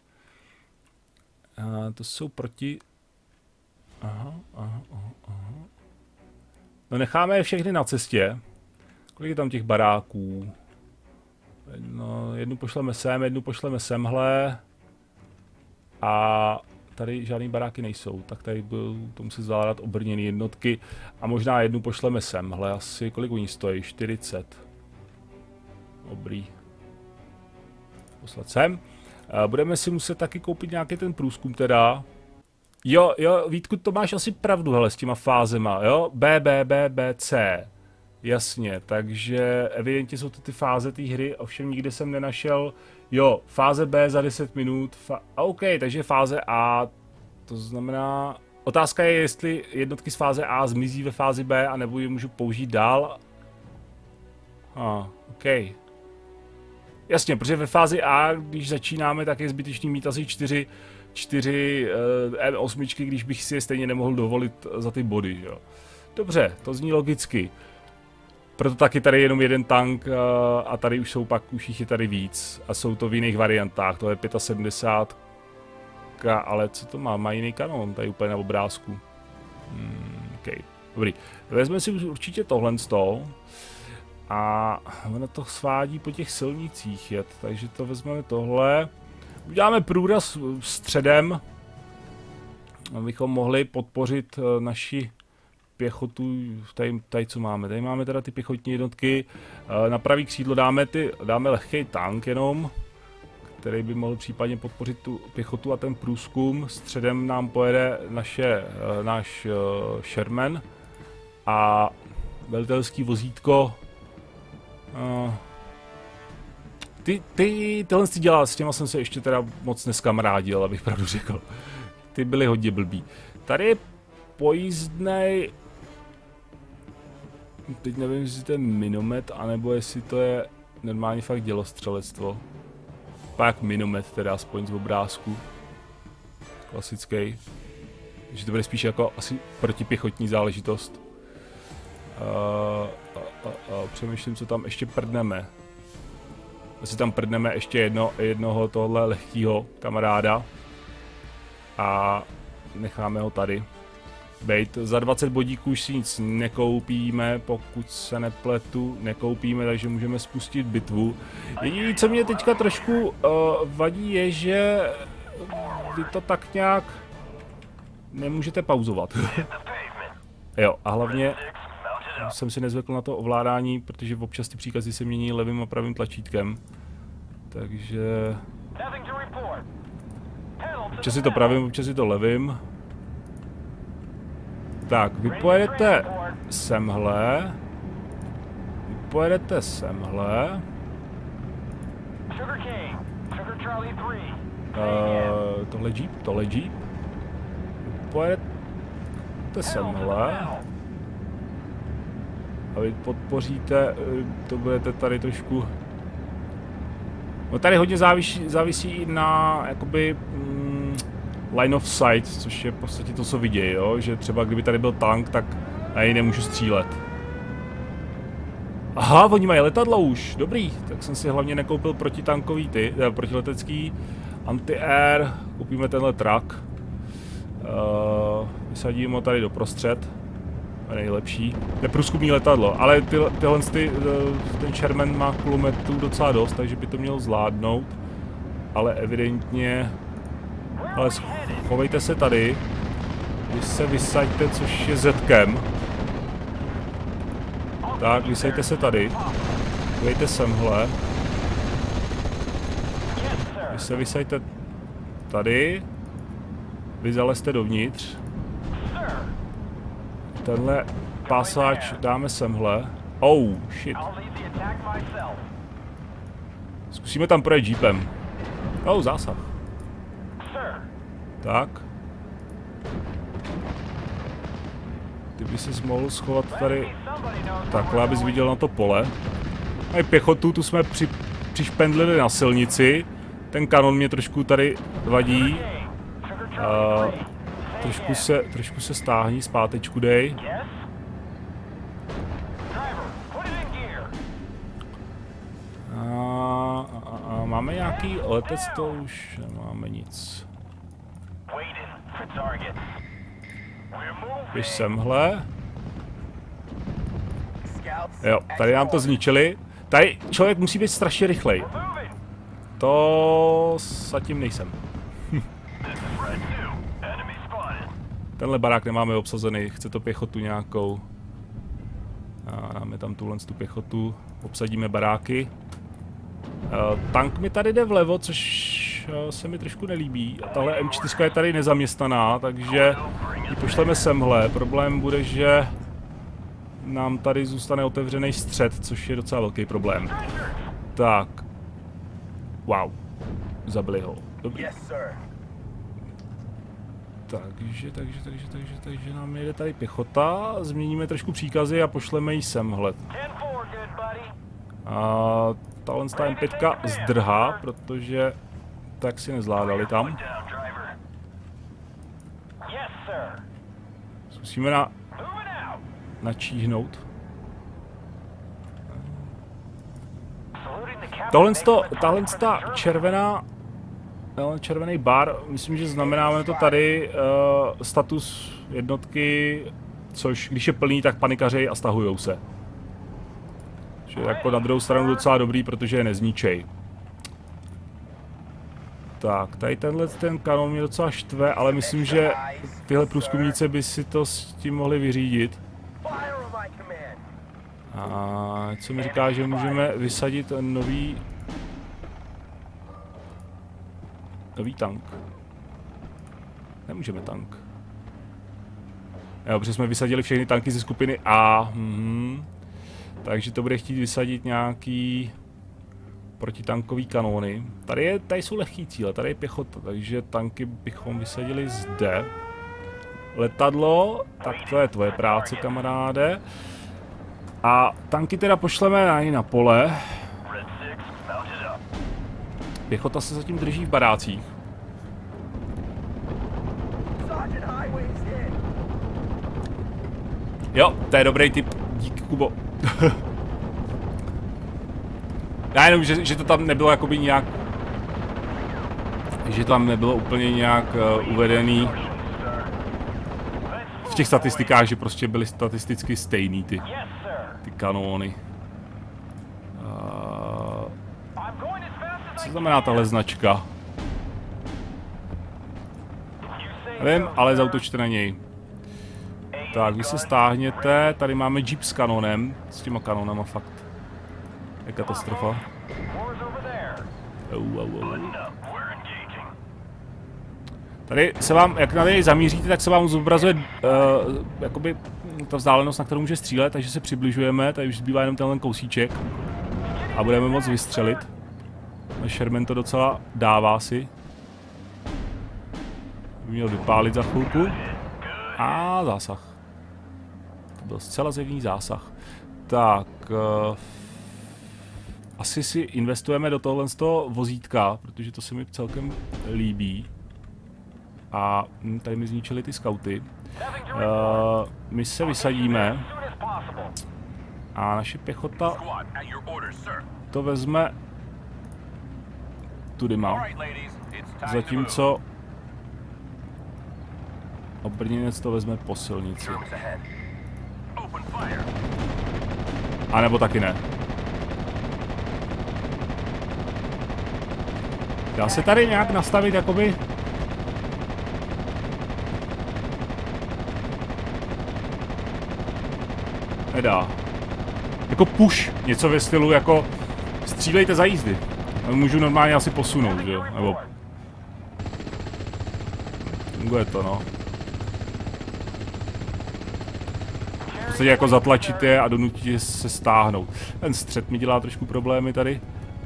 To jsou proti... Aha. No necháme je všechny na cestě. Kolik je tam těch baráků? No, jednu pošleme sem, jednu pošleme semhle. A tady žádný baráky nejsou, tak tady budou to muset zvládat obrněné jednotky. A možná jednu pošleme semhle, asi kolik oni stojí? 40. Dobrý. Poslat sem. Budeme si muset taky koupit nějaký ten průzkum teda. Jo, Vítku, to máš asi pravdu, hele, s těma fázema, jo? B, C. Jasně, takže evidentně jsou to ty fáze té hry, ovšem nikde jsem nenašel. Jo, fáze B za 10 minut. OK, takže fáze A, to znamená... Otázka je, jestli jednotky z fáze A zmizí ve fázi B, anebo je můžu použít dál. OK. Jasně, protože ve fázi A, když začínáme, tak je zbytečný mít asi 4 M8, když bych si je stejně nemohl dovolit za ty body, jo. Dobře, to zní logicky. Proto taky tady jenom jeden tank a tady už jsou pak, už jich je tady víc. A jsou to v jiných variantách, to je 75, ale co to má? Má jiný kanon, tady úplně na obrázku. OK, dobrý. Vezmeme si určitě tohle z toho. A ono to svádí po těch silnicích jet, takže to vezmeme tohle. Uděláme průraz středem, abychom mohli podpořit naši pěchotu, tady co máme. Tady máme teda ty pěchotní jednotky. Na pravý křídlo dáme lehký tank jenom, který by mohl případně podpořit tu pěchotu a ten průzkum. Středem nám pojede náš Sherman a velitelský vozítko. Tyhle dělá, s těma jsem se ještě teda moc neskamarádil, abych pravdu řekl. Ty byly hodně blbý. Tady je pojízdnej. Teď nevím, jestli to je minomet, anebo jestli to je normálně fakt dělostřelectvo. Pak minomet teda aspoň z obrázku. Klasický. Takže to bude spíš jako asi protipěchotní záležitost. Přemýšlím, co tam ještě prdneme. Asi tam prdneme ještě jednoho tohle lehkýho kamaráda. A necháme ho tady bejt. Za 20 bodíků už si nic nekoupíme, pokud se nepletu, nekoupíme, takže můžeme spustit bitvu. Jediné, co mě teďka trošku vadí, je, že vy to tak nějak nemůžete pauzovat. Jo, a hlavně jsem si nezvykl na to ovládání, protože občas ty příkazy se mění levým a pravým tlačítkem. Takže občas si to pravým, občas si to levým. Tak, vy pojedete semhle. Tohle Jeep. Pojedete semhle. A vy podpoříte, to budete tady trošku. No tady hodně závisí i na jakoby line of sight, což je v podstatě to, co vidějí, jo? Že třeba kdyby tady byl tank, tak na něj nemůžu střílet. Aha, oni mají letadlo už, dobrý, tak jsem si hlavně nekoupil protitankový protiletecký anti-air, koupíme tenhle truck. Vysadím ho tady doprostřed. Nejlepší. To je průzkumný letadlo, ale ten Sherman má kulometů docela dost, takže by to mělo zvládnout. Ale evidentně. Ale chovejte se tady. Vy se vysaďte, což je Zetkem. Tak, vysaďte se tady. Dejte semhle. Vy se vysaďte tady. Vy zalezte dovnitř. Tenhle pasáč dáme semhle. Oh, shit. Zkusíme tam projet jeepem. Oh, zásah. Tak. Ty by ses mohl schovat tady takhle, abys viděl na to pole. A pěchotu, tu jsme přišpendlili na silnici. Ten kanon mě trošku tady vadí. Trošku se stáhni, zpátečku dej. Máme nějaký letec, to už nemáme nic. Běž semhle. Jo, tady nám to zničili. Tady člověk musí být strašně rychlej. To zatím nejsem. Tenhle barák nemáme obsazený, chce to pěchotu nějakou. Máme tam tu pěchotu, obsadíme baráky. Tank mi tady jde vlevo, což se mi trošku nelíbí. A tahle M4 je tady nezaměstnaná, takže ji pošleme semhle. Problém bude, že nám tady zůstane otevřený střed, což je docela velký problém. Tak. Wow. Zabili ho. Dobrý. Takže nám jede tady pěchota, změníme trošku příkazy a pošleme ji semhle. A tahle M5 zdrhá, protože tak si nezvládali tam. Zkusíme načíhnout. Tahle červená, červený bar, myslím, že znamenáme to tady status jednotky, což když je plný, tak panikařej a stahujou se. Že jako na druhou stranu docela dobrý, protože je nezničej. Tak, tady ten kanon mě docela štve, ale myslím, že tyhle průzkumníci by si to s tím mohli vyřídit. A co mi říká, že můžeme vysadit nový tank. Nemůžeme tank. Jo, protože jsme vysadili všechny tanky ze skupiny A. Takže to bude chtít vysadit nějaký protitankový kanóny. Tady jsou lehký cíle, tady je pěchota, takže tanky bychom vysadili zde. Letadlo, tak to je tvoje práce, kamaráde. A tanky teda pošleme na pole. Pěchota se zatím drží v barácích. Jo, to je dobrý tip. Díky, Kubo. Já jenom, že to tam nebylo jakoby nějak... Že to tam nebylo úplně nějak uvedený v těch statistikách, že prostě byly statisticky stejný ty kanóny. Co znamená tahle značka? Nevím, ale zautočte na něj. Tak, vy se stáhněte, tady máme jeep s kanonem, s těma kanonama fakt. Je katastrofa. Tady se vám, jak na něj zamíříte, tak se vám zobrazuje jakoby ta vzdálenost, na kterou může střílet, takže se přibližujeme, tady už zbývá jenom tenhle kousíček a budeme moct vystřelit. Sherman to docela dává si. By měl vypálit za chvilku. A zásah. To byl zcela zjevný zásah. Tak. Asi si investujeme do tohle z toho vozítka, protože to se mi celkem líbí. A tady mi zničili ty skauty. My se vysadíme. A naše pěchota to vezme tudyma. Zatímco obrněnec to vezme po silnici. A nebo taky ne. Dá se tady nějak nastavit jakoby... Nedá. Jako push, něco ve stylu jako střílejte za jízdy. Můžu normálně asi posunout, že jo? Nebo... Funguje to, no. V podstatě jako zatlačit je a donutit je se stáhnout. Ten střed mi dělá trošku problémy tady.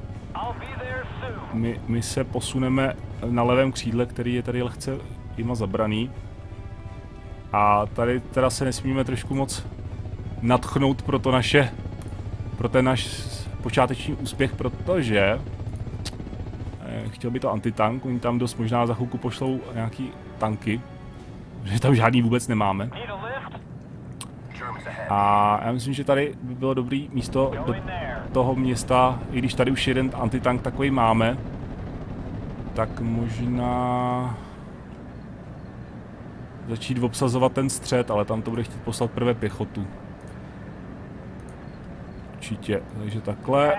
My se posuneme na levém křídle, který je tady lehce jima zabraný. A tady teda se nesmíme trošku moc nadchnout pro ten náš počáteční úspěch, protože chtěl by to antitank, oni tam dost možná za chvilku pošlou nějaký tanky, že tam žádný vůbec nemáme. A já myslím, že tady by bylo dobrý místo do toho města, i když tady už jeden antitank takový máme, tak možná začít obsazovat ten střed, ale tam to bude chtít poslat prvé pěchotu. Určitě, takže takhle.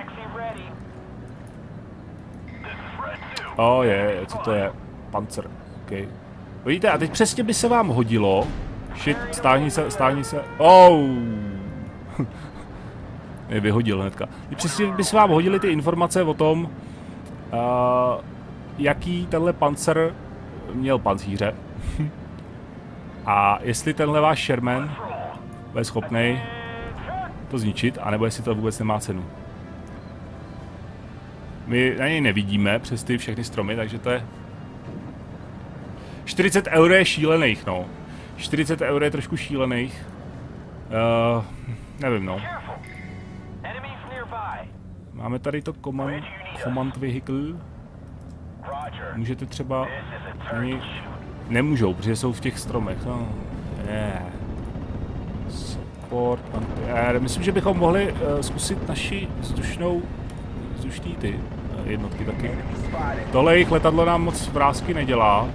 Co to je? Panzer, ok. Vidíte, a teď přesně by se vám hodilo. Shit, stáhni se. Je vyhodil hnedka. Přesně by se vám hodily ty informace o tom, jaký tenhle pancer měl pancíře. A jestli tenhle váš Sherman bude schopný to zničit, anebo jestli to vůbec nemá cenu. My na něj nevidíme přes ty všechny stromy, takže to je... 40 € je šílených, no. 40 € je trošku šílených. Nevím, no. Máme tady to command vehicle. Můžete třeba... Nemůžou, protože jsou v těch stromech, no. Support, myslím, že bychom mohli zkusit naši vzdušný ty jednotky taky. Tohle jejich letadlo nám moc vrásky nedělá.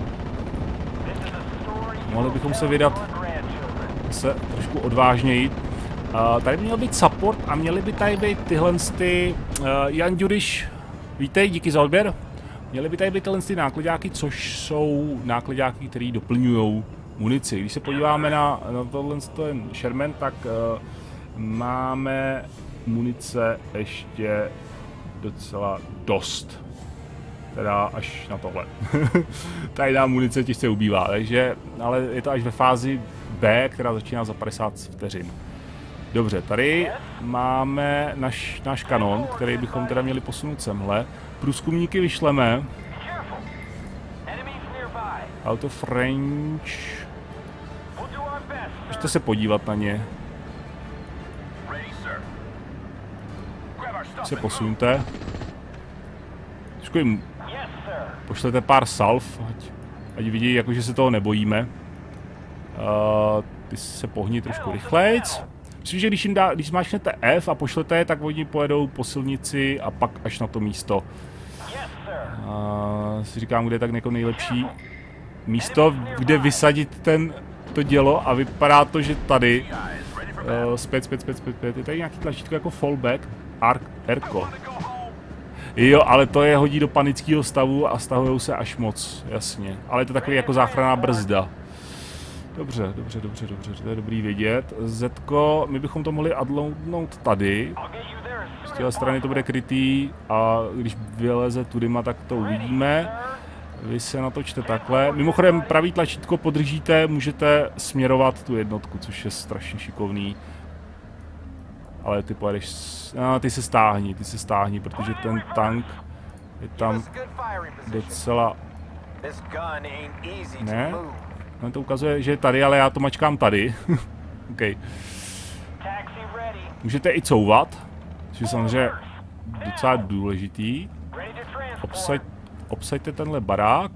Mohli bychom se vydat se trošku odvážněji. Tady by měl být support a měly by tady být tyhle ty... Jan Ďuriš, vítej, díky za odběr. Měly by tady být tyhle ty nákladáky, což jsou nákladáky, které doplňují munici. Když se podíváme na tohle ten Sherman, tak máme munice ještě docela dost. Teda až na tohle. Tady nám munice těžce ubývá, takže, ale je to až ve fázi B, která začíná za 50 vteřin. Dobře, tady máme náš kanon, který bychom teda měli posunout semhle. Průzkumníky vyšleme. Out of range. Můžete se podívat na ně. Se posuňte. Trošku jim pošlete pár salv, ať vidí, jakože se toho nebojíme. Ty se pohni trošku rychlejc. Myslím, že když zmáčknete F a pošlete je, tak oni pojedou po silnici a pak až na to místo. Si říkám, kde je tak jako nejlepší místo, kde vysadit to dělo, a vypadá to, že tady. Zpět. Je tady nějaký tlačítko jako fallback. Erko. Jo, ale to je hodí do panického stavu a stahujou se až moc, jasně. Ale je to takový jako záchranná brzda. Dobře, to je dobrý vědět. Zetko, my bychom to mohli unloadnout tady. Z téhle strany to bude krytý a když vyleze tudyma, tak to uvidíme. Vy se natočte takhle. Mimochodem, pravý tlačítko podržíte, můžete směrovat tu jednotku, což je strašně šikovný. Ale ty pojedeš... ty se stáhni, protože ten tank je tam docela... Ne? On to ukazuje, že je tady, ale já to mačkám tady. OK. Můžete i couvat, což je samozřejmě docela důležitý. Obsaďte tenhle barák.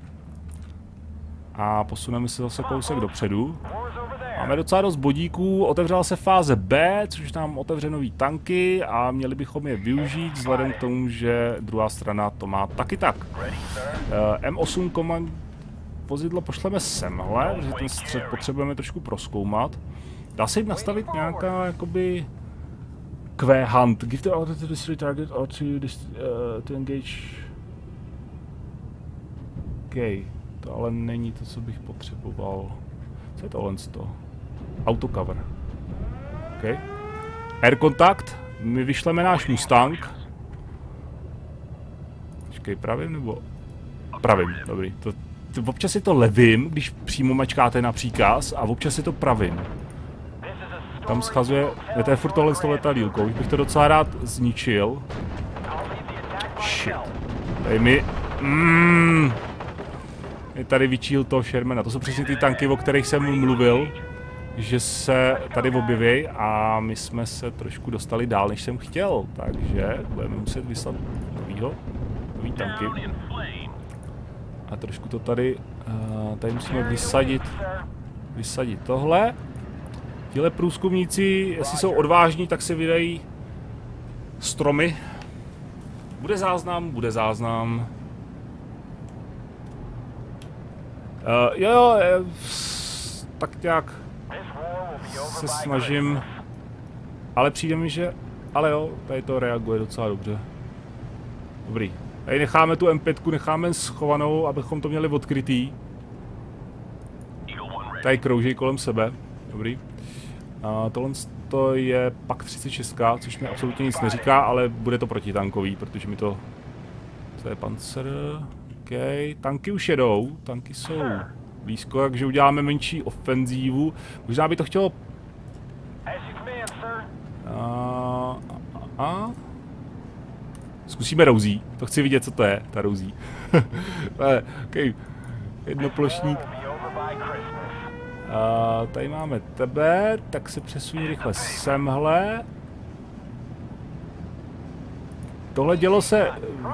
A posuneme se zase kousek dopředu. Máme docela dost bodíků, otevřela se fáze B, což nám otevře nový tanky a měli bychom je využít vzhledem k tomu, že druhá strana to má taky tak. M8 komand vozidlo pošleme semhle, protože ten střed potřebujeme trošku prozkoumat. Dá se jim nastavit nějaká jakoby Q-hunt. Give the order to destroy target or to engage. OK, to ale není to, co bych potřeboval. Co je tohle z toho? Autocover. OK. Air contact. My vyšleme náš Mustang. Počkej, pravým nebo? Pravým, dobrý. Občas je to levým, když přímo mačkáte na příkaz, a občas je to pravým. Tam schazuje, to je furt tohle s tou letadílkou, už bych to docela rád zničil. Shit. Tady mi... Je tady vyčíl toho Shermana, to jsou přesně ty tanky, o kterých jsem mluvil, že se tady objeví a my jsme se trošku dostali dál, než jsem chtěl, takže budeme muset vyslat nový tanky. A trošku to tady musíme vysadit tohle. Tihle průzkumníci, jestli jsou odvážní, tak se vydají stromy. Bude záznam. Jo, tak nějak se snažím, ale přijde mi, že, ale jo, tady to reaguje docela dobře. Dobrý. Tady necháme tu M5, necháme schovanou, abychom to měli odkrytý. Tady kroužej kolem sebe. Dobrý. Tohle to je pak 36, což mi absolutně nic neříká, ale bude to protitankový, protože mi to... To je Panzer... OK, tanky už jedou, tanky jsou blízko, takže uděláme menší ofenzívu. Možná by to chtělo... Zkusíme rouzí, to chci vidět, co to je, ta rouzí. Okay. Jednoplošník. Tady máme tebe, tak se přesuní rychle semhle. Tohle dělo se...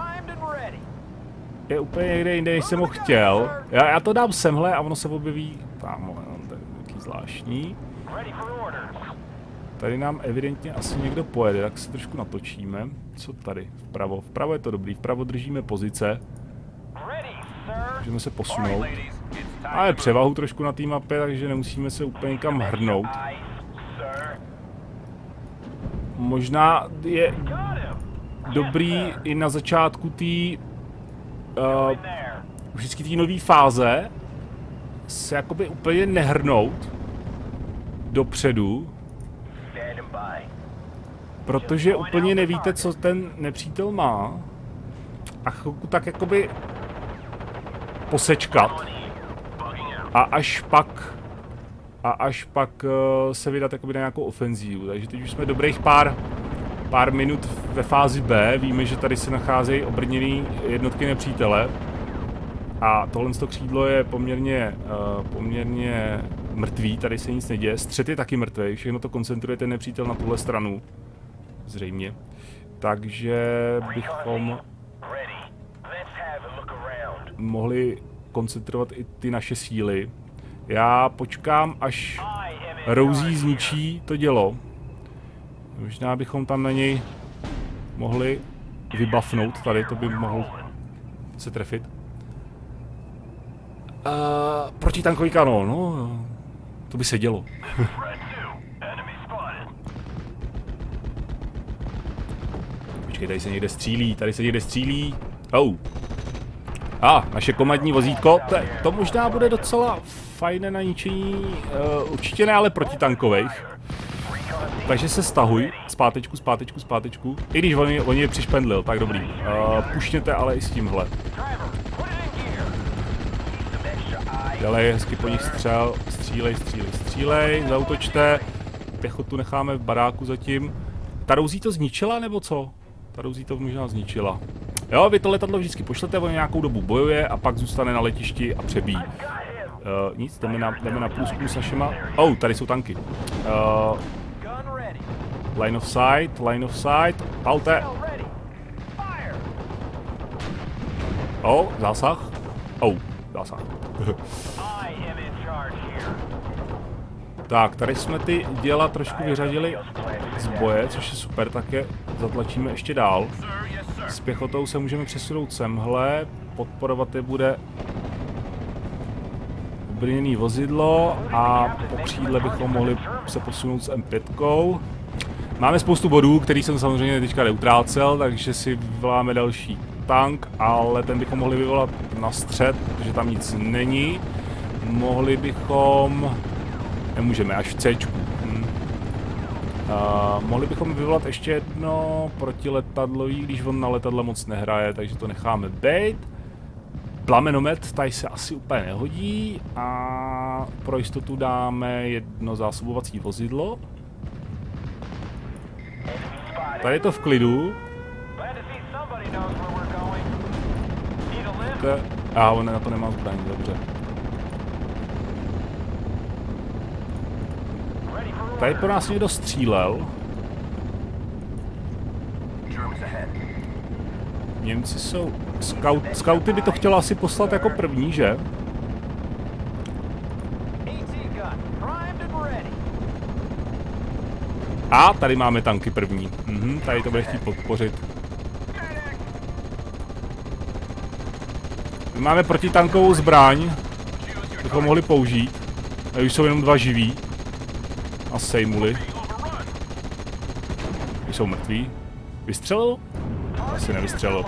je úplně někde jinde, než jsem ho chtěl. Já to dám semhle a ono se objeví tamhle, to je taky zvláštní. Tady nám evidentně asi někdo pojede, tak se trošku natočíme. Co tady? Vpravo. Vpravo je to dobrý, vpravo držíme pozice. Můžeme se posunout. Máme převahu trošku na té mapě, takže nemusíme se úplně nikam hrnout. Možná je dobrý i na začátku té vždycky té nové fáze se jakoby úplně nehrnout dopředu, protože úplně nevíte, co ten nepřítel má, a chvilku tak jakoby posečkat a až pak se vydat jakoby na nějakou ofenzívu. Takže teď už jsme dobrých pár minut ve fázi B, víme, že tady se nacházejí obrněné jednotky nepřítele a tohle křídlo je poměrně mrtvý, tady se nic neděje, střet je taky mrtvý, všechno to koncentruje ten nepřítel na tuhle stranu, zřejmě, takže bychom mohli koncentrovat i ty naše síly. Já počkám, až Rosie zničí to dělo. Možná bychom tam na něj mohli vybafnout, tady to by mohl se trefit. Protitankový kanón, no, to by se dělo. Počkej, tady se někde střílí, Oh. Naše komandní vozítko, to možná bude docela fajné na ničení, určitě ne, ale protitankových. Takže se stahuj, zpátečku. I když on je přišpendlil, tak dobrý. Puštěte ale i s tímhle. Dělej, hezky po nich střílej, zaútočte. Pěchotu necháme v baráku zatím. Ta Rosie to zničila, nebo co? Ta Rosie to možná zničila. Jo, vy to letadlo vždycky pošlete, on nějakou dobu bojuje a pak zůstane na letišti a přebíjí. Nic, jdeme na průzkum s našima. Tady jsou tanky. Line of sight, palte. Zásah. Zásah. Tak, tady jsme ty děla trošku vyřadili z boje, což je super, tak je zatlačíme ještě dál. S pěchotou se můžeme přesunout semhle, podporovat je bude obrněný vozidlo a po křídle bychom mohli se posunout s M5. Máme spoustu bodů, který jsem samozřejmě teďka neutrácel, takže si vyvoláme další tank, ale ten bychom mohli vyvolat na střed, protože tam nic není. Mohli bychom... Nemůžeme, až v C-čku. Mohli bychom vyvolat ještě jedno protiletadlový, když on na letadle moc nehraje, takže to necháme bejt. Plamenomet, tady se asi úplně nehodí a pro jistotu dáme jedno zásobovací vozidlo. Tady je to v klidu. On na to nemá zbraň, dobře. Tady po nás někdo střílel. Němci jsou... Skauty by to chtělo asi poslat jako první, že? A tady máme tanky první. Tady to bude chtít podpořit. My máme protitankovou zbraň, bychom mohli použít. A už jsou jenom 2 živí. A sejmuli. Jsou mrtví. Vystřelil? Asi nevystřelil.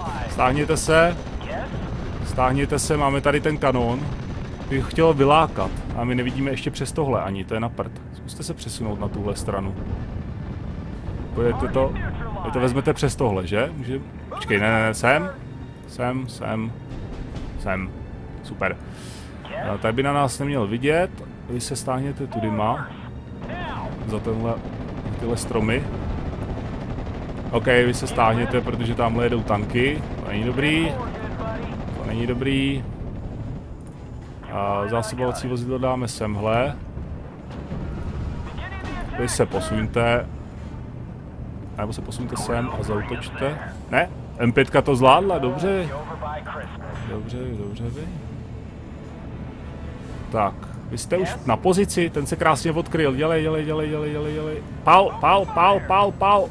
Stáhněte se, máme tady ten kanón. Bych chtěl vylákat. A my nevidíme ještě přes tohle ani, to je na prd. Zkuste se přesunout na tuhle stranu. Pojďte to. Vy to vezmete přes tohle, že? Počkej, ne, sem. Super. Tady by na nás neměl vidět. Vy se stáhněte tudyma. Za tyhle stromy. OK, vy se stáhněte, protože tamhle jedou tanky. To není dobrý. Zásobovací vozidlo dáme semhle. Vy se posuňte. Nebo se posuňte sem a zaútočte. Ne, M5 to zvládla, dobře. Dobře vy. Tak, Vy jste už na pozici, ten se krásně odkryl. Dělej. Pal.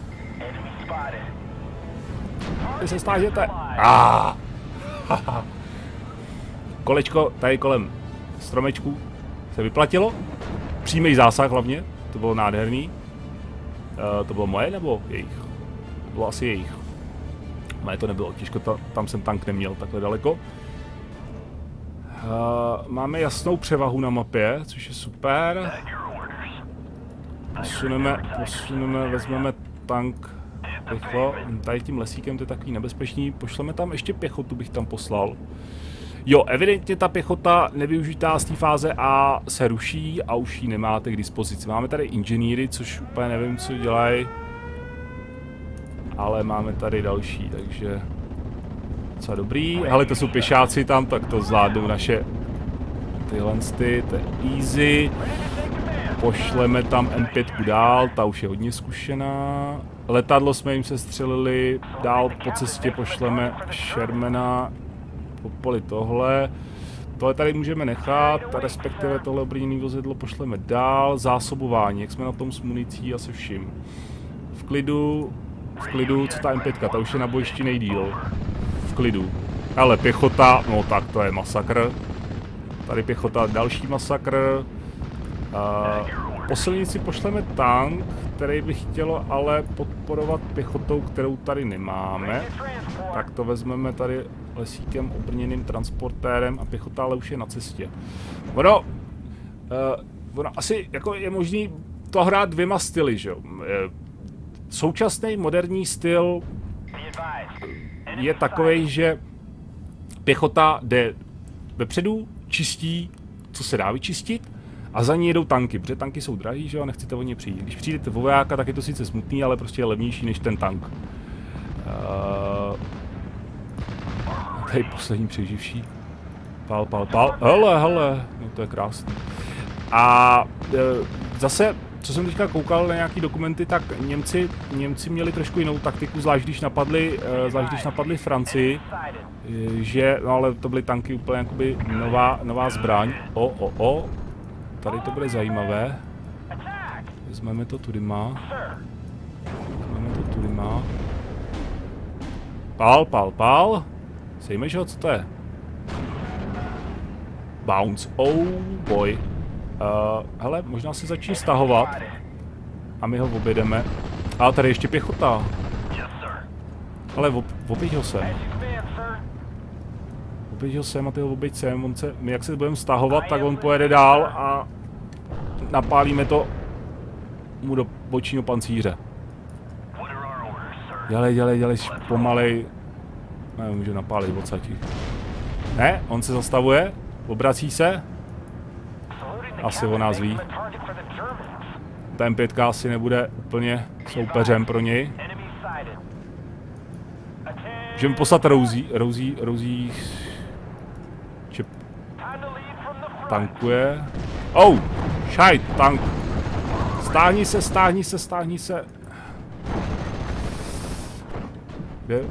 Vy se stážete. Kolečko tady kolem stromečku se vyplatilo. Přímý zásah hlavně, to bylo nádherný. To bylo moje nebo jejich? To bylo asi jejich. Moje to nebylo, těžko, tam jsem tank neměl takhle daleko. Máme jasnou převahu na mapě, což je super. Posuneme, vezmeme tank rychlo. Tady tím lesíkem to je takový nebezpečný. Pošleme tam ještě pěchotu, bych tam poslal. Jo, evidentně ta pěchota nevyužitá z té fáze A se ruší a už ji nemáte k dispozici. Máme tady inženýry, což úplně nevím, co dělají. Ale máme tady další, takže docela dobrý. Hele, to jsou pěšáci tam, tak to zvládnou naše tyhle, to je easy. Pošleme tam M5 dál, ta už je hodně zkušená. Letadlo jsme jim sestřelili, dál po cestě pošleme Shermana, popoli tohle. Tohle tady můžeme nechat, respektive tohle obrněné vozidlo pošleme dál. Zásobování, jak jsme na tom s municí a se vším. V klidu, co ta M5, ta už je na bojišti nejdýl. V klidu. Ale pěchota, no tak to je masakr. Tady pěchota, další masakr. Po silnici pošleme tank, který by chtělo ale podporovat pěchotou, kterou tady nemáme. Tak to vezmeme tady lesíkem obrněným transportérem a pěchota ale už je na cestě. Ono asi jako je možný to hrát dvěma styly, že jo. Současný moderní styl je takovej, že pěchota jde vepředu, čistí, co se dá vyčistit, a za ní jedou tanky, protože tanky jsou drahý, že jo, nechcete o ně přijít. Když přijdete vo vojáka, tak je to sice smutný, ale prostě je levnější než ten tank. Tady poslední přeživší. Pal. Hele, no to je krásný. A zase, co jsem teďka koukal na nějaký dokumenty, tak Němci měli trošku jinou taktiku, zvlášť když napadli Francii, že, no ale to byly tanky úplně jakoby nová zbraň. Tady to bude zajímavé. Vezmeme to tudyma. Pal. Sejmeš ho, co to je? Bounce, oh boy. Hele, možná se začne stahovat. A my ho objedeme. Ale tady ještě pěchota. Ale oběť ho sem. A ty ho oběť sem. My jak se budeme stahovat, tak on pojede dál a napálíme to mu do bočního pancíře. Dělej, pomalej. Ne, můžu napálit odsaď. Ne, on se zastavuje, obrací se. Asi o nás ví. Ta M5 asi nebude úplně soupeřem pro něj. Můžeme poslat Rousí čep tankuje. Oh, šajt, tank. Stáhni se. Kde?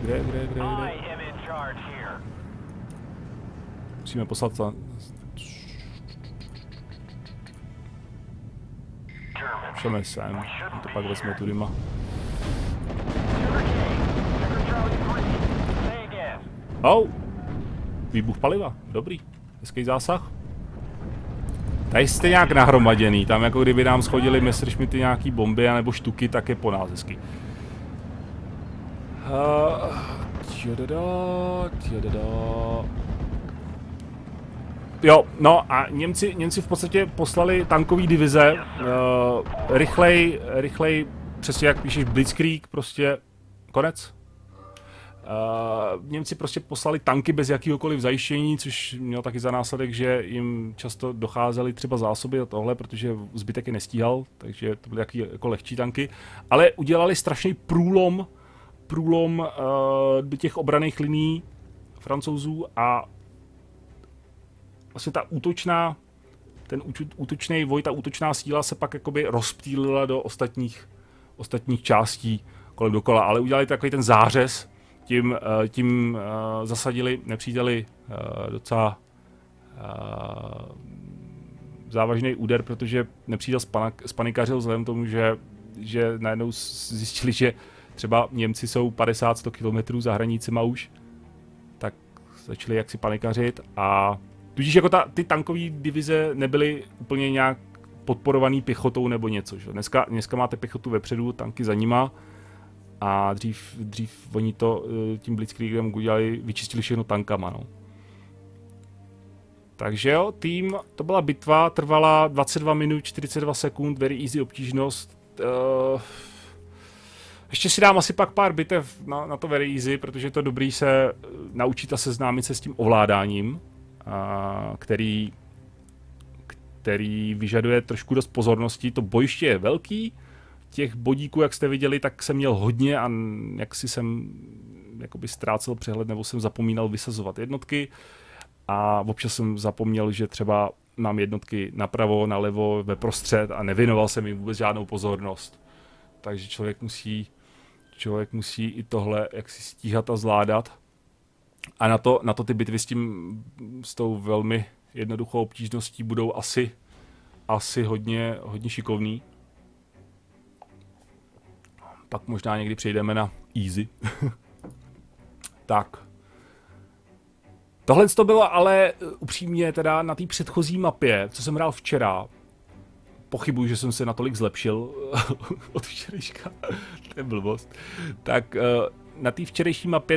Musíme poslat tam. Šeme sem, to pak vezme tudyma. Oh! Výbuch paliva, dobrý. Hezký zásah. Tady jste nějak nahromaděný, tam jako kdyby nám schodili Messerschmitty nějaký bomby anebo štuky, tak je po nás hezky. Jo, no a Němci v podstatě poslali tankové divize, rychlej, přesně jak píšeš Blitzkrieg, prostě konec. Němci prostě poslali tanky bez jakýhokoliv zajištění, což mělo taky za následek, že jim často docházely třeba zásoby a tohle, protože zbytek je nestíhal, takže to byly jako lehčí tanky, ale udělali strašný průlom do těch obranných linií Francouzů a vlastně ta útočná síla se pak jakoby rozptýlila do ostatních částí kolem dokola, ale udělali takový ten zářez, tím zasadili nepříteli docela závažný úder, protože nepřítel spanikařil vzhledem tomu, že najednou zjistili, že třeba Němci jsou 50-100 kilometrů za hranicema už, tak začali jaksi panikařit a tudíž jako ty tankové divize nebyly úplně nějak podporovaný pěchotou nebo něco. Že? Dneska máte pěchotu vepředu, tanky za nima a dřív oni to tím Blitzkriegem udělali, vyčistili všechno tankama. No. Takže jo, to byla bitva, trvala 22 minut, 42 sekund, very easy obtížnost. Ještě si dám asi pak pár bitev na to very easy, protože je to dobrý se naučit a seznámit se s tím ovládáním, který vyžaduje trošku dost pozornosti. To bojiště je velký, těch bodíků, jak jste viděli, tak jsem měl hodně a jaksi jsem jakoby ztrácel přehled nebo jsem zapomínal vysazovat jednotky a občas jsem zapomněl, že třeba mám jednotky napravo, nalevo, ve prostřed a nevěnoval jsem jim vůbec žádnou pozornost. Takže člověk musí i tohle jaksi stíhat a zvládat. A na to ty bitvy s tou velmi jednoduchou obtížností budou asi hodně šikovný. Pak možná někdy přejdeme na easy. Tak. Tohle to bylo ale upřímně teda na té předchozí mapě, co jsem hrál včera. Pochybuji, že jsem se natolik zlepšil od včerejška. To je blbost. Tak na té včerejší mapě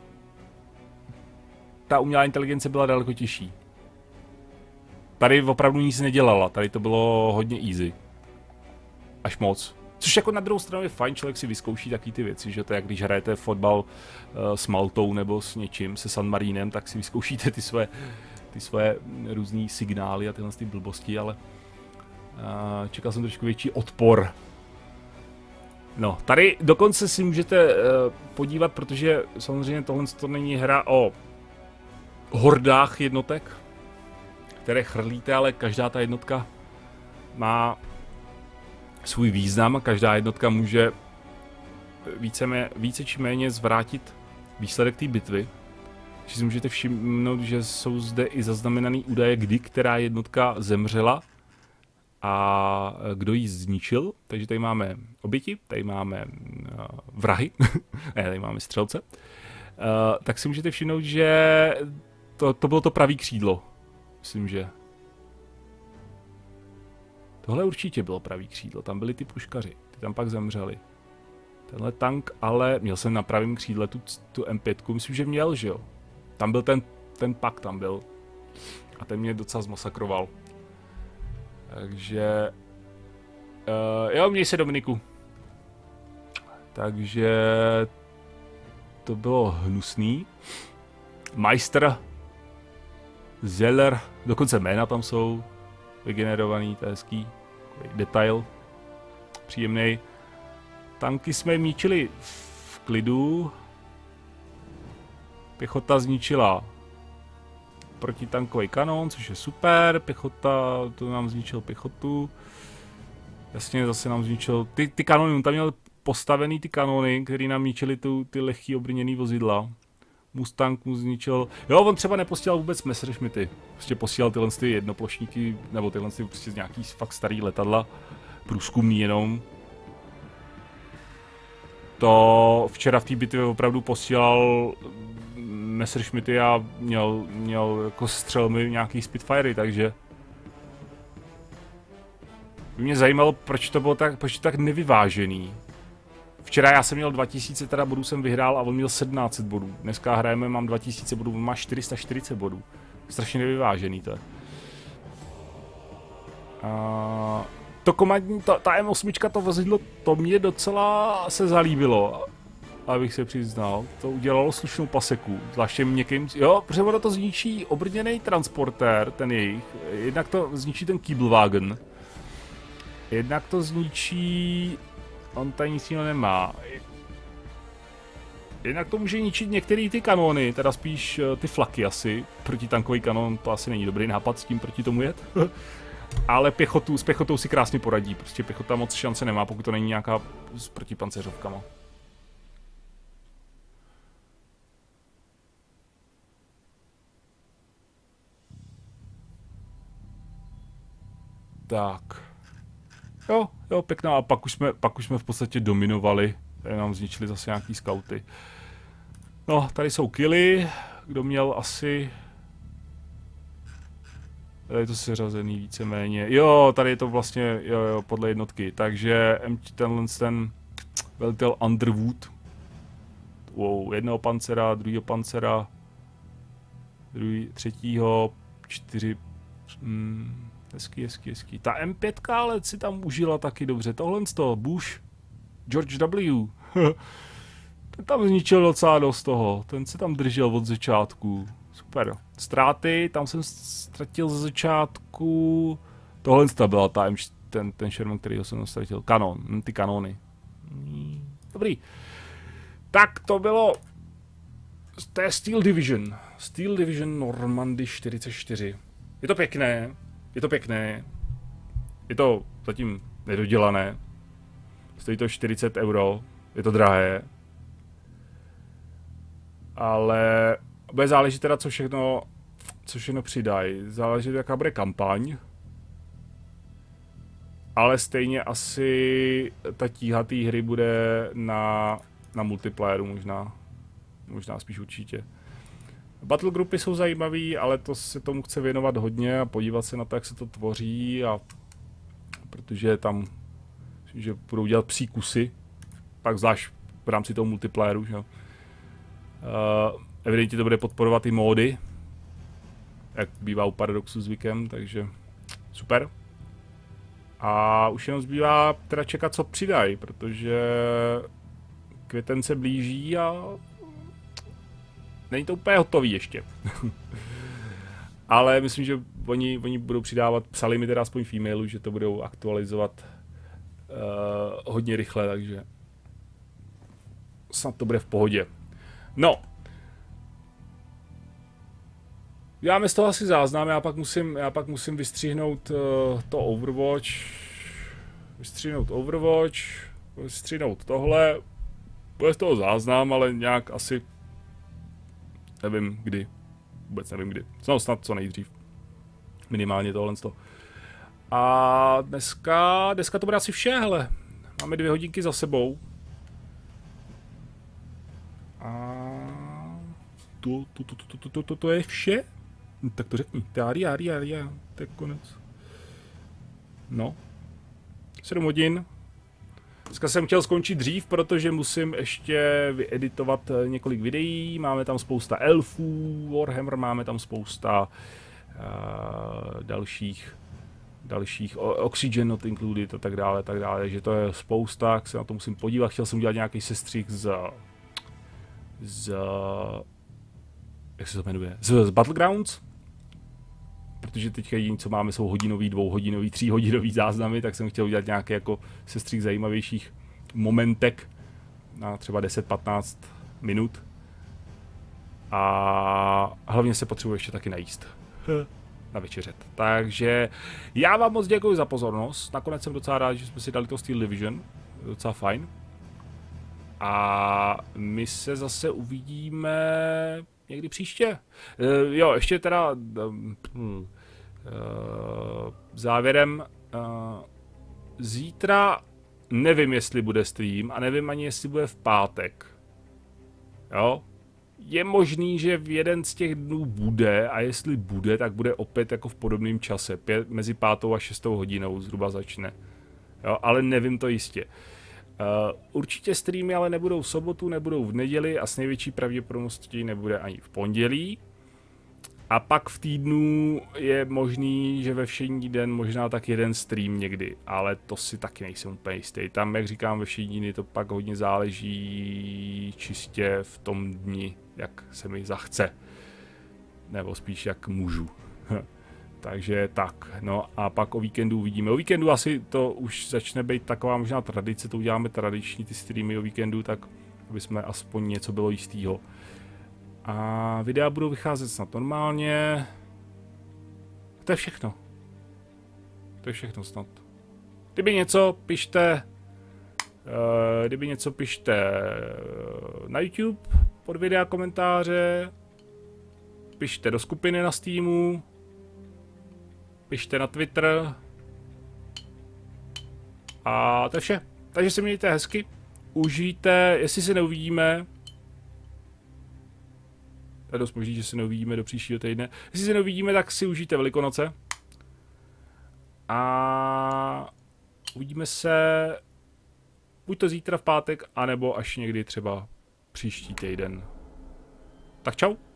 ta umělá inteligence byla daleko těžší. Tady opravdu nic nedělala, tady to bylo hodně easy. Až moc. Což jako na druhou stranu je fajn, člověk si vyzkouší taky ty věci, že to je jak když hrajete fotbal s Maltou nebo s něčím, se San Marínem, tak si vyzkoušíte ty svoje různý signály a tyhle ty blbosti, ale čekal jsem trošku větší odpor. No, tady dokonce si můžete podívat, protože samozřejmě tohle to není hra o hordách jednotek, které chrlíte, ale každá ta jednotka má svůj význam a každá jednotka může více či méně zvrátit výsledek té bitvy. Takže si můžete všimnout, že jsou zde i zaznamenaný údaje, kdy která jednotka zemřela a kdo ji zničil. Takže tady máme oběti, tady máme vrahy, ne, tady máme střelce. Tak si můžete všimnout, že to bylo to pravý křídlo. Myslím, že tohle určitě bylo pravý křídlo, tam byli ty puškaři, ty tam pak zemřeli. Tenhle tank, ale měl jsem na pravém křídle tu M5, myslím, že měl, že jo. Tam byl ten pak tam byl. A ten mě docela zmasakroval. Takže jo, měj se, Dominiku. Takže to bylo hnusný. Meister, Zeller, dokonce jména tam jsou vygenerovaný, to je hezký detail, příjemný. Tanky jsme ničili v klidu. Pěchota zničila protitankový kanon, což je super. Pěchota, to nám zničil pěchotu. Jasně, zase nám zničil ty kanony, on tam měl postavený ty kanony, které nám ničili ty lehký obrněný vozidla. Mustang mu zničil. Jo, on třeba neposílal vůbec Messerschmitty. Prostě posílal tyhle ty jednoplošníky, nebo tyhle ty prostě nějaký fakt starý letadla. Průzkumný jenom. To včera v té bitvě opravdu posílal Messerschmitty a měl jako střelmy nějaký Spitfirey, takže by mě zajímalo, proč to tak nevyvážený. Včera já jsem měl 2000 teda bodů, jsem vyhrál a on měl 1700 bodů. Dneska hrajeme, mám 2000 bodů, on má 440 bodů. Strašně nevyvážený to je. To komandní, ta M8, to vozidlo, to mě docela se zalíbilo. Abych se přiznal, to udělalo slušnou paseku, zvláště měkkým, jo, protože ono to zničí obrněný transportér, ten jejich, jednak to zničí ten Kiebelwagen, jednak to zničí, on tady nic jiného nemá, jednak to může ničit některé ty kanóny, teda spíš ty flaky asi, protitankový kanon, to asi není dobrý nápad s tím proti tomu jet, ale s pěchotou si krásně poradí, prostě pěchota moc šance nemá, pokud to není nějaká s protipanceřovkama. Tak. Jo, pěkná. A pak už jsme v podstatě dominovali. Tady nám zničili zase nějaký skauty. No, tady jsou killy. Kdo měl asi... Tady je to seřazený víceméně. Jo, tady je to vlastně, jo, podle jednotky. Takže ten velitel Underwood. Wow, jednoho pancera, druhého pancera, třetího, 4. Hezký. Ta M5 ale si tam užila taky dobře. Tohle Bush, George W. Ten tam zničil docela dost toho. Ten se tam držel od začátku. Super. Ztráty, tam jsem ztratil ze začátku. Tohle byla ten Sherman, kterýho jsem ztratil. Kanon, ty kanony. Dobrý. Tak to bylo... To je Steel Division. Steel Division Normandy 44. Je to pěkné. Je to zatím nedodělané. Stojí to 40 €. Je to drahé. Ale bude záležet teda, co všechno přidají. Záleží, jaká bude kampaň. Ale stejně asi ta tíha té hry bude na multiplayeru možná spíš určitě. Battle grupy jsou zajímavý, ale to se tomu chce věnovat hodně a podívat se na to, jak se to tvoří, a protože tam že budou dělat psí kusy, pak zvlášť v rámci toho multiplayeru, že? Evidentně to bude podporovat i módy, jak bývá u Paradoxu zvykem, takže super. A už jenom zbývá teda čekat, co přidají, protože květen se blíží a není to úplně hotový ještě. Ale myslím, že oni budou přidávat, psali mi teda aspoň v e-mailu, že to budou aktualizovat hodně rychle, takže snad to bude v pohodě. No. Děláme z toho asi záznam, já pak musím vystřihnout to Overwatch, vystřihnout tohle, bude z toho záznam, ale nějak asi nevím kdy, vůbec nevím kdy, no snad co nejdřív, minimálně tohle z toho. A dneska to bude asi vše, hele, máme 2 hodinky za sebou. A to je vše? No, tak to řekni. Já. To je konec. No. 7 hodin. Dneska jsem chtěl skončit dřív, protože musím ještě vyeditovat několik videí. Máme tam spousta elfů, Warhammer, máme tam spousta dalších Oxygen Not Included a tak dále, takže to je spousta, tak se na to musím podívat. Chtěl jsem udělat nějaký sestřih jak se to jmenuje? Z Battlegrounds, protože teďka jediné, co máme, jsou hodinový, 2hodinový, 3hodinový záznamy, tak jsem chtěl udělat nějaký jako sestřih zajímavějších momentek na třeba 10-15 minut. A hlavně se potřebuji ještě taky najíst. Na večeřet. Takže já vám moc děkuji za pozornost. Nakonec jsem docela rád, že jsme si dali to Steel Division. Docela fajn. A my se zase uvidíme někdy příště. Jo, ještě teda závěrem. Zítra nevím, jestli bude stream a nevím ani, jestli bude v pátek. Jo? Je možný, že v jeden z těch dnů bude, a jestli bude, tak bude opět jako v podobném čase. Mezi 5. a 6. hodinou zhruba začne. Jo? Ale nevím to jistě. Určitě streamy ale nebudou v sobotu, nebudou v neděli a s největší pravděpodobností nebude ani v pondělí. A pak v týdnu je možný, že ve všední den možná tak jeden stream někdy, ale to si taky nejsem úplně jistý. Tam, jak říkám, ve všední dny to pak hodně záleží čistě v tom dni, jak se mi zachce. Nebo spíš jak můžu. Takže tak, no a pak o víkendu uvidíme. O víkendu asi to už začne být taková možná tradice, to uděláme tradiční ty streamy o víkendu, tak aby jsme aspoň něco bylo jistýho. A videa budou vycházet snad normálně. To je všechno. To je všechno snad. Kdyby něco, pište na YouTube pod videa komentáře. Pište do skupiny na Steamu. Pište na Twitter. A to je vše. Takže se mějte hezky. Užijte, jestli se neuvidíme. To je dost možný, že se neuvidíme do příštího týdne. Jestli se neuvidíme, tak si užijte Velikonoce. A uvidíme se buď to zítra v pátek, anebo až někdy třeba příští týden. Tak čau.